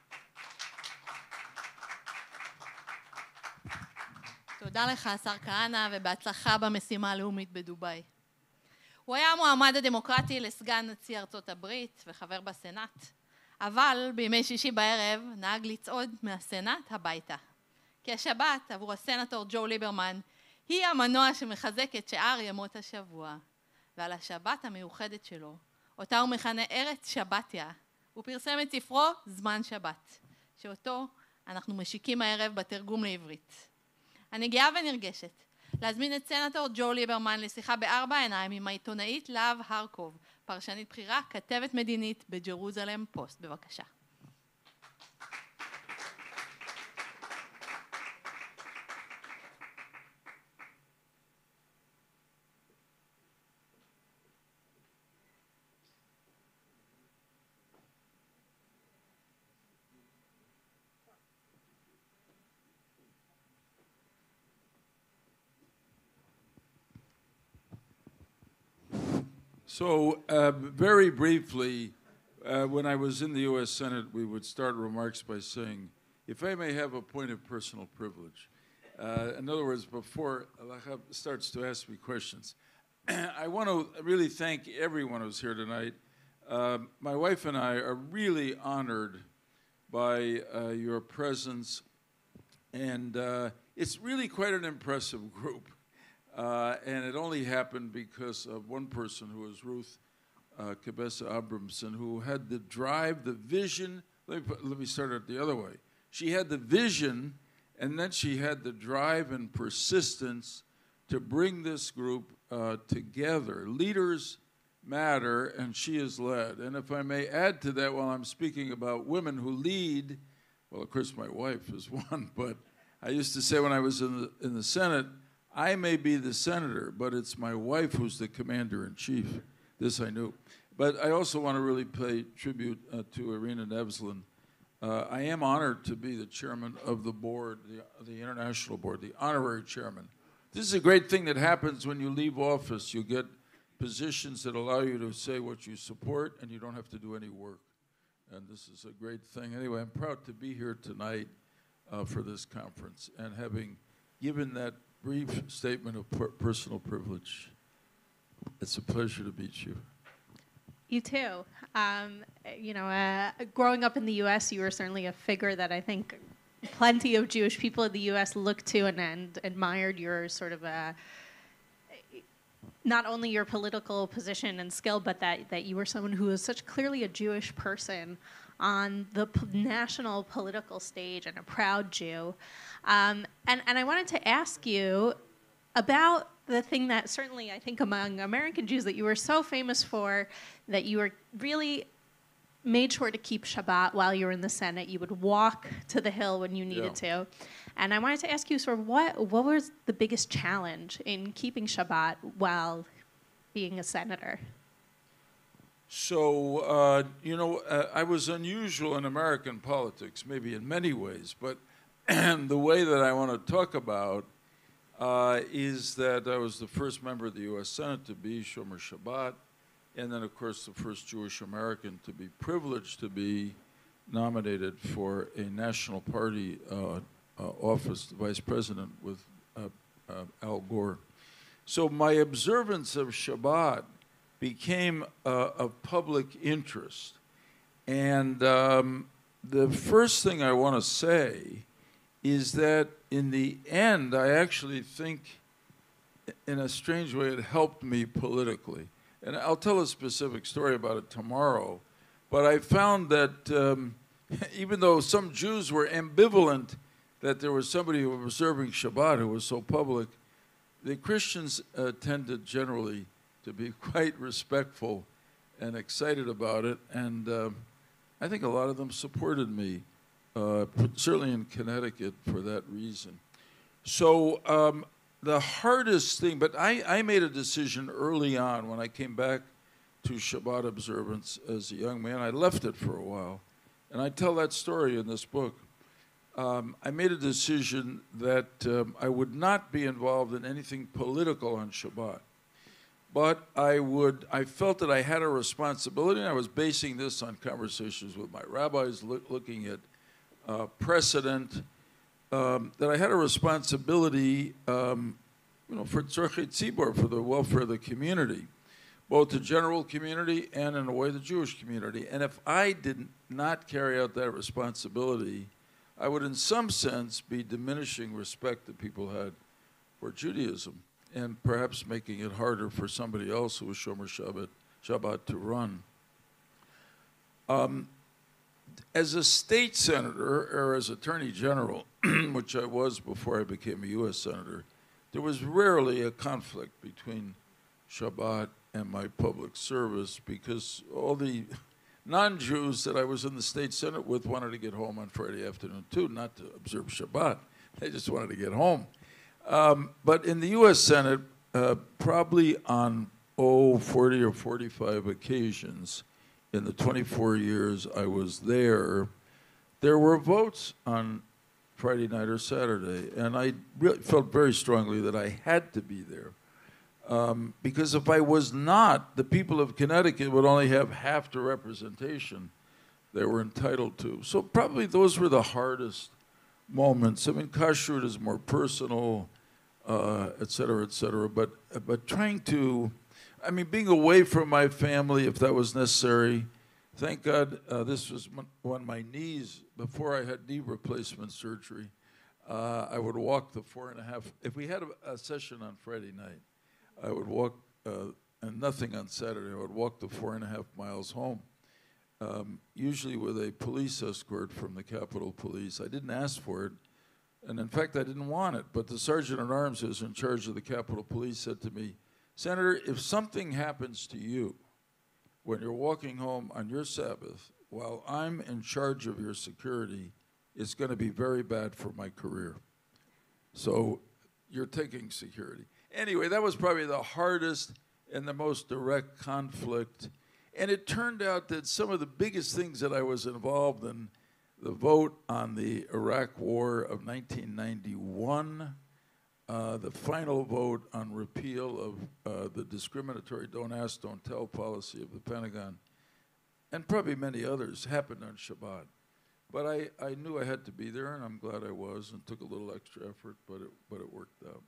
תודה לך, השר כהנא, ובהצלחה במשימה הלאומית בדובאי. הוא היה המועמד הדמוקרטי לסגן נשיא ארצות הברית וחבר בסנאט, אבל בימי שישי בערב נהג לצעוד מהסנאט הביתה. כי השבת עבור הסנטור ג'ו ליברמן היא המנוע שמחזק את שאר ימות השבוע. ועל השבת המיוחדת שלו, אותה הוא מכנה ארץ שבתיה, הוא פרסם את ספרו זמן שבת, שאותו אנחנו משיקים הערב בתרגום לעברית. אני גאה ונרגשת להזמין את סנטור ג'ו ליברמן לשיחה בארבע עיניים עם העיתונאית להב הרקוב, פרשנית בחירה, כתבת מדינית בג'רוזלם פוסט. בבקשה. So, uh, very briefly, uh, when I was in the U S Senate, we would start remarks by saying, if I may have a point of personal privilege. Uh, in other words, before Lahav starts to ask me questions, I want to really thank everyone who's here tonight. Uh, my wife and I are really honored by uh, your presence, and uh, it's really quite an impressive group. Uh, and it only happened because of one person, who was Ruth uh, Kabbesa-Abramzon, who had the drive, the vision. Let me, put, let me start it the other way. She had the vision, and then she had the drive and persistence to bring this group uh, together. Leaders matter, and she is led. And if I may add to that, while I'm speaking about women who lead, well, of course, my wife is one, but I used to say when I was in the, in the Senate, I may be the senator, but it's my wife who's the commander-in-chief. This I knew. But I also want to really pay tribute uh, to Irina Nevzlin. Uh, I am honored to be the chairman of the board, the, the international board, the honorary chairman. This is a great thing that happens when you leave office. You get positions that allow you to say what you support, and you don't have to do any work. And this is a great thing. Anyway, I'm proud to be here tonight uh, for this conference, and having given that brief statement of per personal privilege. It's a pleasure to meet you. You too. Um, you know, uh, growing up in the U S, you were certainly a figure that I think plenty of Jewish people in the U S looked to and, and admired your sort of uh, not only your political position and skill, but that, that you were someone who was such clearly a Jewish person on the p national political stage and a proud Jew. Um, and, and I wanted to ask you about the thing that certainly I think among American Jews that you were so famous for, that you were really made sure to keep Shabbat while you were in the Senate. You would walk to the Hill when you needed yeah. to. And I wanted to ask you sort of what, what was the biggest challenge in keeping Shabbat while being a senator? So, uh, you know, uh, I was unusual in American politics, maybe in many ways, but the way that I want to talk about uh, is that I was the first member of the U S Senate to be Shomer Shabbat, and then, of course, the first Jewish American to be privileged to be nominated for a national party uh, uh, office, the vice president with uh, uh, Al Gore. So my observance of Shabbat became uh, of public interest. And um, the first thing I want to say is that in the end, I actually think, in a strange way, it helped me politically. And I'll tell a specific story about it tomorrow. But I found that um, even though some Jews were ambivalent that there was somebody who was observing Shabbat who was so public, the Christians uh, tended generally to be quite respectful and excited about it. And uh, I think a lot of them supported me, uh, certainly in Connecticut, for that reason. So um, the hardest thing, but I, I made a decision early on when I came back to Shabbat observance as a young man. I left it for a while, and I tell that story in this book. Um, I made a decision that um, I would not be involved in anything political on Shabbat. But I would, I felt that I had a responsibility, and I was basing this on conversations with my rabbis, look, looking at uh, precedent, um, that I had a responsibility, um, you know, for tzorchei tzibor, for the welfare of the community, both the general community and, in a way, the Jewish community. And if I did not carry out that responsibility, I would, in some sense, be diminishing respect that people had for Judaism, and perhaps making it harder for somebody else who was Shomer Shabbat, Shabbat to run. Um, as a state senator, or as attorney general, which I was before I became a U S senator, there was rarely a conflict between Shabbat and my public service, because all the non-Jews that I was in the state senate with wanted to get home on Friday afternoon too, not to observe Shabbat. They just wanted to get home. Um, but in the U S Senate, uh, probably on, oh, forty or forty-five occasions in the twenty-four years I was there, there were votes on Friday night or Saturday, and I really felt very strongly that I had to be there. Um, because if I was not, the people of Connecticut would only have half the representation they were entitled to. So probably those were the hardest moments. I mean, kashrut is more personal, uh, et cetera, et cetera. But, but trying to, I mean, being away from my family, if that was necessary. Thank God uh, this was when my knees, before I had knee replacement surgery, uh, I would walk the four and a half. If we had a, a session on Friday night, I would walk, uh, and nothing on Saturday, I would walk the four and a half miles home, um, usually with a police escort from the Capitol Police. I didn't ask for it, and in fact, I didn't want it, but the Sergeant at Arms who was in charge of the Capitol Police said to me, Senator, if something happens to you when you're walking home on your Sabbath while I'm in charge of your security, it's going to be very bad for my career. So you're taking security. Anyway, that was probably the hardest and the most direct conflict. And it turned out that some of the biggest things that I was involved in, the vote on the Iraq War of nineteen ninety-one, uh, the final vote on repeal of uh, the discriminatory don't ask, don't tell policy of the Pentagon, and probably many others, happened on Shabbat. But I, I knew I had to be there, and I'm glad I was, and took a little extra effort, but it, but it worked out.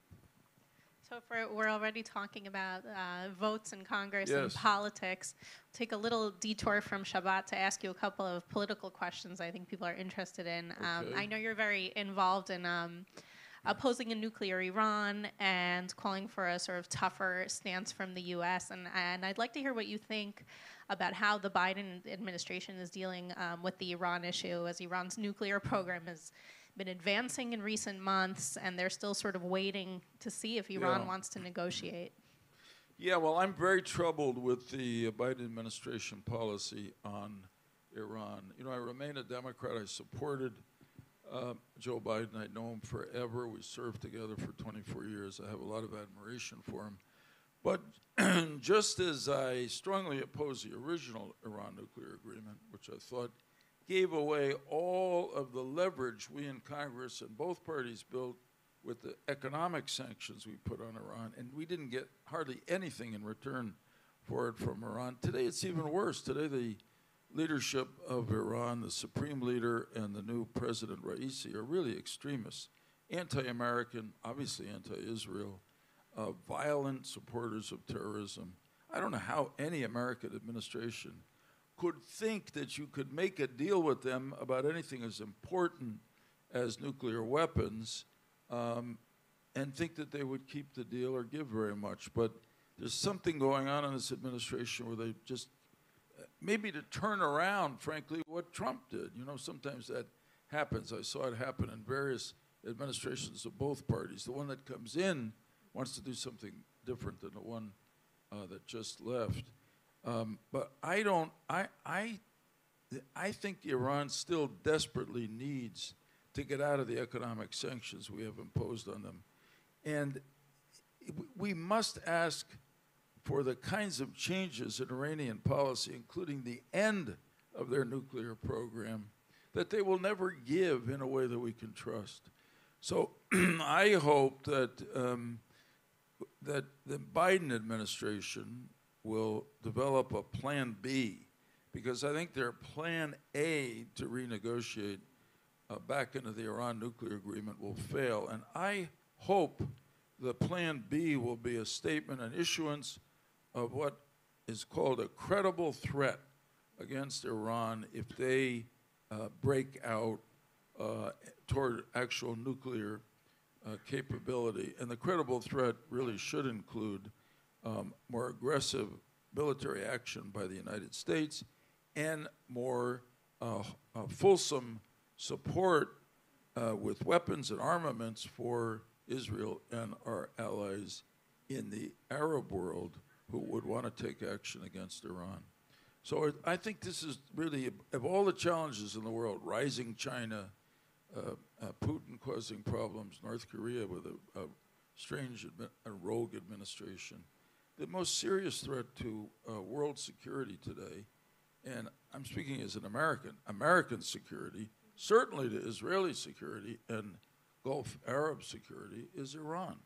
So if we're, we're already talking about uh, votes in Congress Yes. and politics, take a little detour from Shabbat to ask you a couple of political questions I think people are interested in. Um, Okay. I know you're very involved in um, opposing a nuclear Iran and calling for a sort of tougher stance from the U S, and, and I'd like to hear what you think about how the Biden administration is dealing um, with the Iran issue, as Iran's nuclear program has been advancing in recent months, and they're still sort of waiting to see if Iran Yeah. wants to negotiate. Yeah, well, I'm very troubled with the Biden administration policy on Iran. You know, I remain a Democrat. I supported uh, Joe Biden. I know him forever. We served together for twenty-four years. I have a lot of admiration for him. But just as I strongly oppose the original Iran nuclear agreement, which I thought gave away all of the leverage we in Congress and both parties built with the economic sanctions we put on Iran, and we didn't get hardly anything in return for it from Iran. Today it's even worse. Today the leadership of Iran, the supreme leader and the new President Raisi, are really extremists, anti-American, obviously anti-Israel, uh, violent supporters of terrorism. I don't know how any American administration could think that you could make a deal with them about anything as important as nuclear weapons um, and think that they would keep the deal or give very much. But there's something going on in this administration where they just, uh, maybe to turn around, frankly, what Trump did. You know, sometimes that happens. I saw it happen in various administrations of both parties. The one that comes in wants to do something different than the one uh, that just left. Um, but I don't, I, I, I think Iran still desperately needs to get out of the economic sanctions we have imposed on them. And we must ask for the kinds of changes in Iranian policy, including the end of their nuclear program, that they will never give in a way that we can trust. So I hope that, um, that the Biden administration will develop a plan B, because I think their plan A to renegotiate uh, back into the Iran nuclear agreement will fail. And I hope the plan B will be a statement, an issuance of what is called a credible threat against Iran if they uh, break out uh, toward actual nuclear uh, capability. And the credible threat really should include Um, more aggressive military action by the United States and more uh, uh, fulsome support uh, with weapons and armaments for Israel and our allies in the Arab world who would want to take action against Iran. So it, I think this is really, of all the challenges in the world, rising China, uh, uh, Putin causing problems, North Korea with a, a strange, admi- a rogue administration, the most serious threat to uh, world security today, and I'm speaking as an American, American security, certainly to Israeli security and Gulf Arab security, is Iran.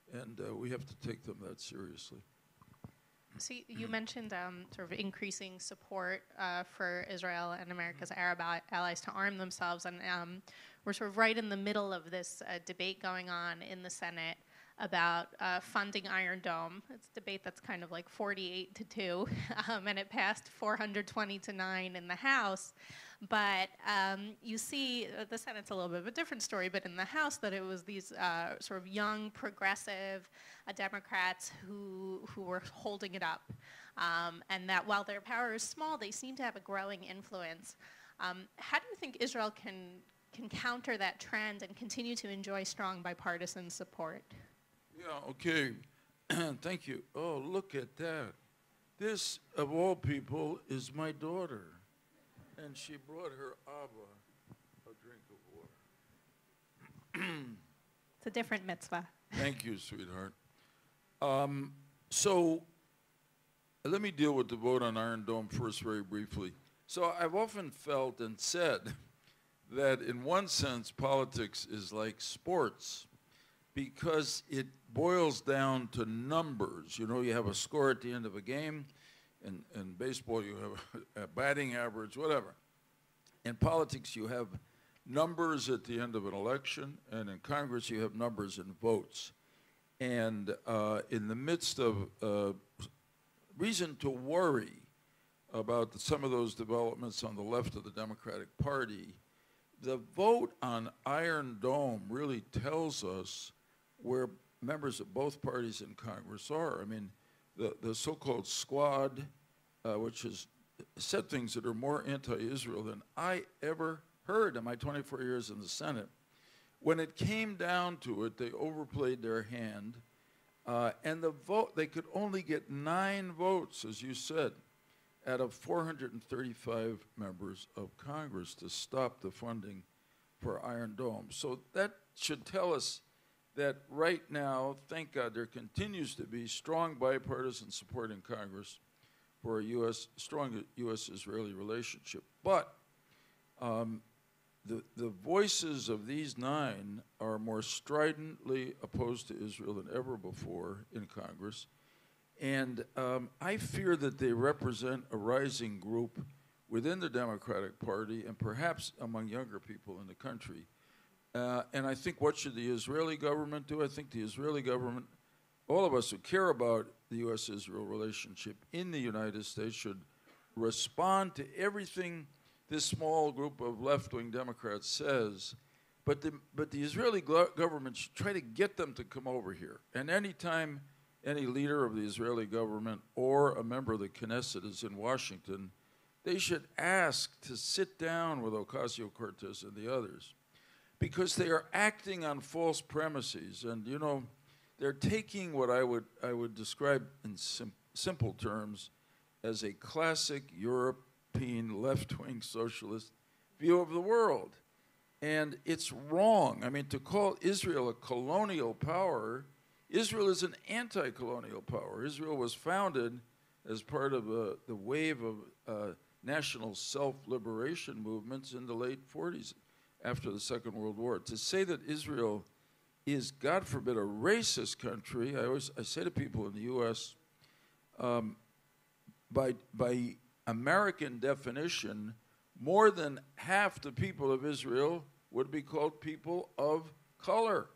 and uh, we have to take them that seriously. So y- you mentioned um, sort of increasing support uh, for Israel and America's Arab al- allies to arm themselves, and um, we're sort of right in the middle of this uh, debate going on in the Senate about uh, funding Iron Dome. It's a debate that's kind of like forty-eight to two, um, and it passed four hundred twenty to nine in the House. But um, you see, uh, the Senate's a little bit of a different story, but in the House, that it was these uh, sort of young, progressive uh, Democrats who who were holding it up, um, and that while their power is small, they seem to have a growing influence. Um, how do you think Israel can can counter that trend and continue to enjoy strong bipartisan support? Yeah, okay. Thank you. Oh, look at that. This, of all people, is my daughter. And she brought her Abba a drink of water. It's a different mitzvah. Thank you, sweetheart. Um, so let me deal with the vote on Iron Dome first very briefly. So I've often felt and said that in one sense politics is like sports because it boils down to numbers. You know, you have a score at the end of a game. In, in baseball, you have a batting average, whatever. In politics, you have numbers at the end of an election, and in Congress, you have numbers in votes. And uh, in the midst of uh, reason to worry about the, some of those developments on the left of the Democratic Party, the vote on Iron Dome really tells us where members of both parties in Congress are. I mean, the, the so-called squad, uh, which has said things that are more anti-Israel than I ever heard in my twenty-four years in the Senate. When it came down to it, they overplayed their hand, uh, and the vote, they could only get nine votes, as you said, out of four hundred thirty-five members of Congress to stop the funding for Iron Dome. So that should tell us that right now, thank God, there continues to be strong bipartisan support in Congress for a U S strong U S-Israeli relationship. But um, the, the voices of these nine are more stridently opposed to Israel than ever before in Congress. And um, I fear that they represent a rising group within the Democratic Party and perhaps among younger people in the country. Uh, and I think, what should the Israeli government do? I think the Israeli government, all of us who care about the U S-Israel relationship in the United States, should respond to everything this small group of left-wing Democrats says. But the, but the Israeli glo- government should try to get them to come over here. And any time any leader of the Israeli government or a member of the Knesset is in Washington, they should ask to sit down with Ocasio-Cortez and the others, because they are acting on false premises. And, you know, they're taking what I would, I would describe in sim- simple terms as a classic European left-wing socialist view of the world. And it's wrong. I mean, to call Israel a colonial power, Israel is an anti-colonial power. Israel was founded as part of uh, the wave of uh, national self-liberation movements in the late forties, after the Second World War. To say that Israel is, God forbid, a racist country, I always I say to people in the U S, um, by, by American definition, more than half the people of Israel would be called people of color.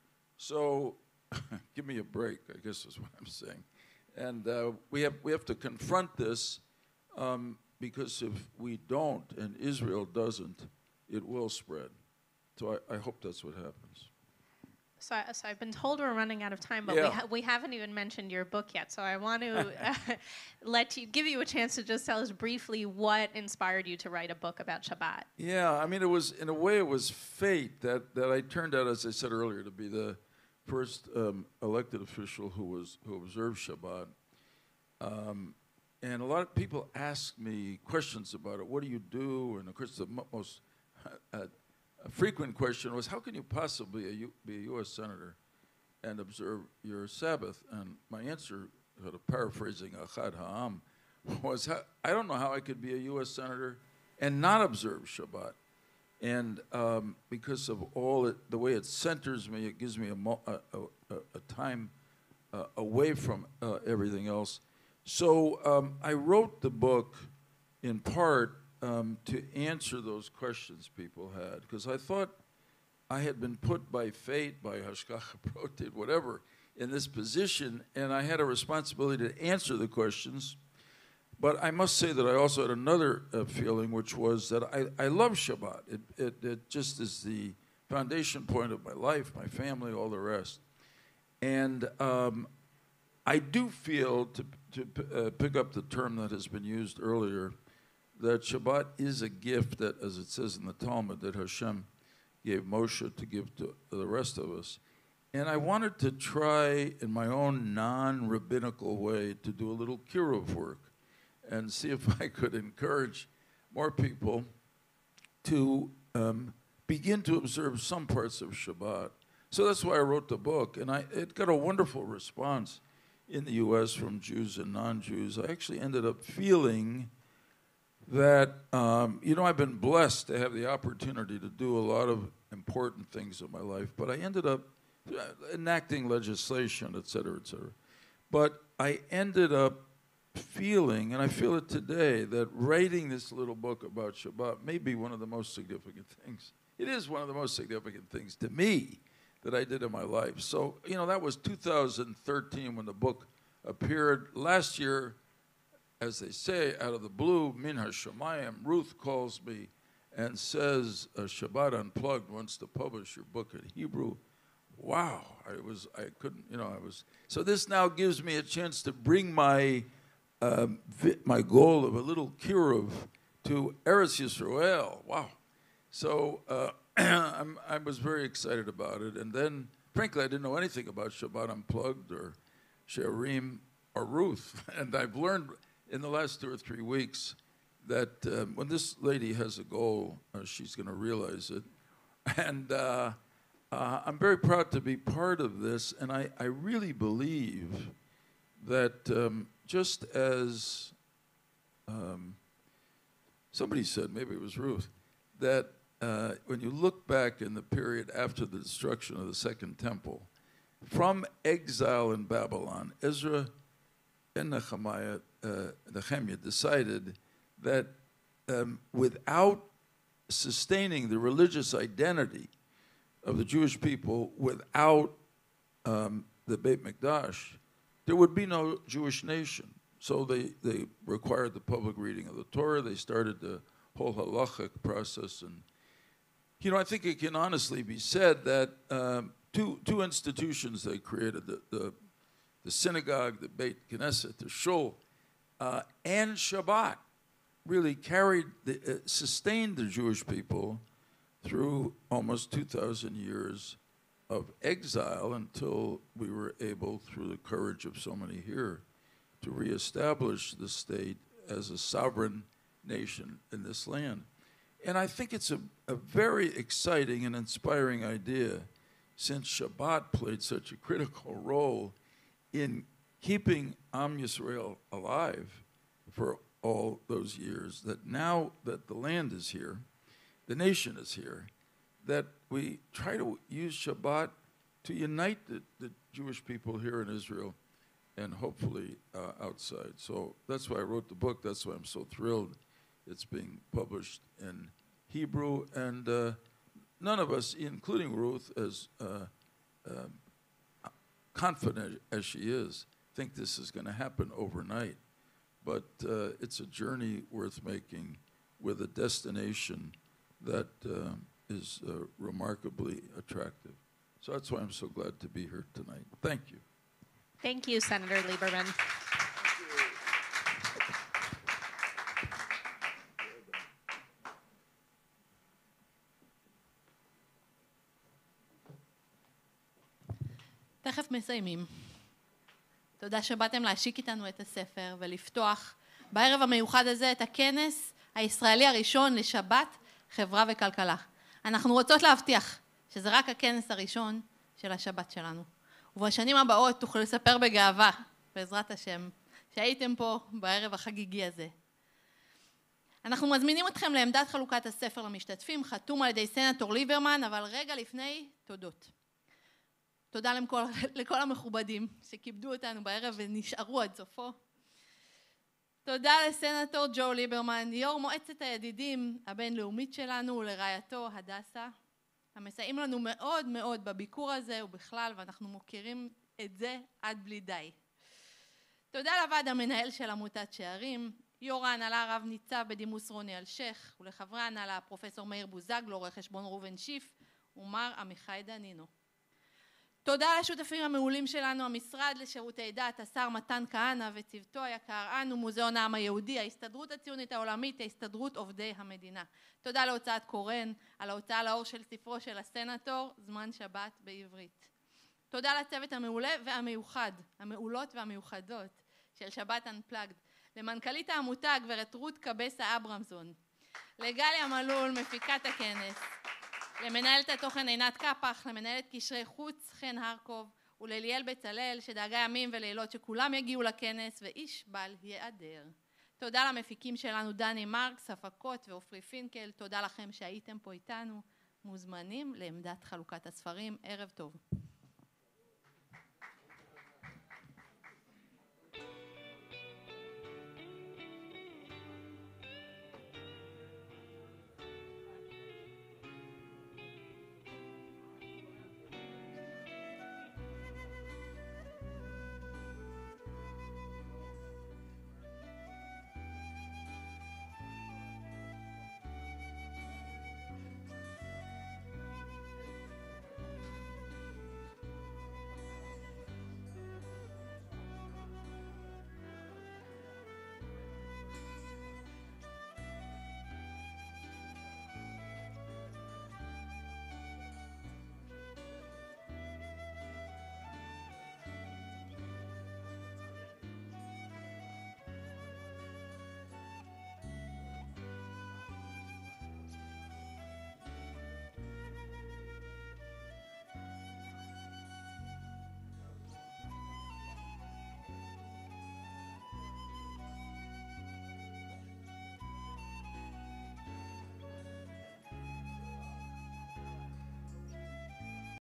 So give me a break, I guess is what I'm saying. And uh, we have we have to confront this, um, because if we don't and Israel doesn't, it will spread. So I, I hope that's what happens. So, I, so I've been told we're running out of time, but Yeah. we, ha- we haven't even mentioned your book yet. So I want to uh, let you give you a chance to just tell us briefly what inspired you to write a book about Shabbat. Yeah, I mean, it was, in a way, it was fate that, that I turned out, as I said earlier, to be the first um, elected official who was who observed Shabbat. Um, and a lot of people ask me questions about it. What do you do? And of course, the mo- most uh, a frequent question was, how can you possibly a U- be a U S senator and observe your Sabbath? And my answer, sort of paraphrasing Achad Ha'am, was, how, I don't know how I could be a U S senator and not observe Shabbat. And um, because of all it, the way it centers me, it gives me a, mo- a, a, a, a time uh, away from uh, everything else. So um, I wrote the book in part um, to answer those questions people had, because I thought I had been put by fate, by Hashgacha Pratit, whatever, in this position, and I had a responsibility to answer the questions. But I must say that I also had another uh, feeling, which was that I, I love Shabbat. It, it, it just is the foundation point of my life, my family, all the rest. And um, I do feel, to, to uh, pick up the term that has been used earlier, that Shabbat is a gift that, as it says in the Talmud, that Hashem gave Moshe to give to the rest of us. And I wanted to try, in my own non-rabbinical way, to do a little kiruv work and see if I could encourage more people to um, begin to observe some parts of Shabbat. So that's why I wrote the book, and I, it got a wonderful response in the U S from Jews and non-Jews. I actually ended up feeling that, um, you know, I've been blessed to have the opportunity to do a lot of important things in my life, but I ended up enacting legislation, et cetera, et cetera. But I ended up feeling, and I feel it today, that writing this little book about Shabbat may be one of the most significant things. It is one of the most significant things to me that I did in my life. So, you know, that was two thousand thirteen when the book appeared. Last year, as they say, out of the blue, Min HaShamayim, Ruth calls me and says, uh, Shabbat Unplugged wants to publish your book in Hebrew. Wow, I was, I couldn't, you know, I was. So this now gives me a chance to bring my, um, vi- my goal of a little kiruv to Eretz Yisrael. Wow. So uh, I'm, I was very excited about it. And then, frankly, I didn't know anything about Shabbat Unplugged or Shearim or Ruth. And I've learned in the last two or three weeks that um, when this lady has a goal, uh, she's going to realize it. And uh, uh, I'm very proud to be part of this. And I, I really believe that um, just as um, somebody said, maybe it was Ruth, that uh, when you look back in the period after the destruction of the Second Temple, from exile in Babylon, Ezra and Nehemiah, uh, Nehemiah decided that um, without sustaining the religious identity of the Jewish people, without um, the Beit Mikdash, there would be no Jewish nation. So they, they required the public reading of the Torah. They started the whole halachic process. And, you know, I think it can honestly be said that um, two, two institutions they created, the, the, the synagogue, the Beit Knesset, the Shul, uh, and Shabbat, really carried, the, uh, sustained the Jewish people through almost two thousand years of exile until we were able, through the courage of so many here, to reestablish the state as a sovereign nation in this land. And I think it's a, a very exciting and inspiring idea, since Shabbat played such a critical role in keeping Am Yisrael alive for all those years, that now that the land is here, the nation is here, that we try to use Shabbat to unite the, the Jewish people here in Israel and hopefully uh, outside. So that's why I wrote the book. That's why I'm so thrilled it's being published in Hebrew. And uh, none of us, including Ruth, as uh, uh, confident as she is, think this is going to happen overnight. But uh, it's a journey worth making with a destination that uh, is uh, remarkably attractive. So that's why I'm so glad to be here tonight. Thank you. Thank you, Senator Lieberman. תכף מסיימים. תודה שבאתם להשיק איתנו את הספר ולפתוח בערב המיוחד הזה את הכנס הישראלי הראשון לשבת, חברה וכלכלה. אנחנו רוצות להבטיח שזה רק הכנס הראשון של השבת שלנו. ובשנים הבאות תוכלו לספר בגאווה, בעזרת השם, שהייתם פה בערב החגיגי הזה. אנחנו מזמינים אתכם לעמדת חלוקת הספר למשתתפים, חתום על ידי סנטור ליברמן, אבל רגע לפני, תודות. תודה לכל, לכל המכובדים שכיבדו אותנו בערב ונשארו עד סופו. תודה לסנטור ג'ו ליברמן, יו"ר מועצת הידידים הבינלאומית שלנו, ולרעייתו הדסה, המסייעים לנו מאוד מאוד בביקור הזה ובכלל, ואנחנו מוכירים את זה עד בלי די. תודה לוועד המנהל של עמותת שערים, יו"ר ההנהלה רב ניצב בדימוס רוני אלשייך, ולחברי ההנהלה פרופסור מאיר בוזגלו, רואה חשבון ראובן שיף, ומר עמיחי דנינו. תודה לשותפים המעולים שלנו, המשרד לשירותי דת, השר מתן כהנא וצוותו היקר, אנו, מוזיאון העם היהודי, ההסתדרות הציונית העולמית, ההסתדרות עובדי המדינה. תודה להוצאת קורן, על ההוצאה לאור של ספרו של הסנטור, זמן שבת בעברית. תודה לצוות המעולה והמיוחד, המעולות והמיוחדות של שבת אנפלגד, למנכ"לית העמותה, גברת רות קבסה-אברמזון, לגליה מלול, מפיקת הכנס, למנהלת התוכן עינת קפח, למנהלת קשרי חוץ חן הרקוב, ולליאל בצלאל שדאגה ימים ולילות שכולם יגיעו לכנס ואיש בל ייעדר. תודה למפיקים שלנו דני מרקס, הפקות ואופרי פינקל, תודה לכם שהייתם פה איתנו, מוזמנים לעמדת חלוקת הספרים, ערב טוב.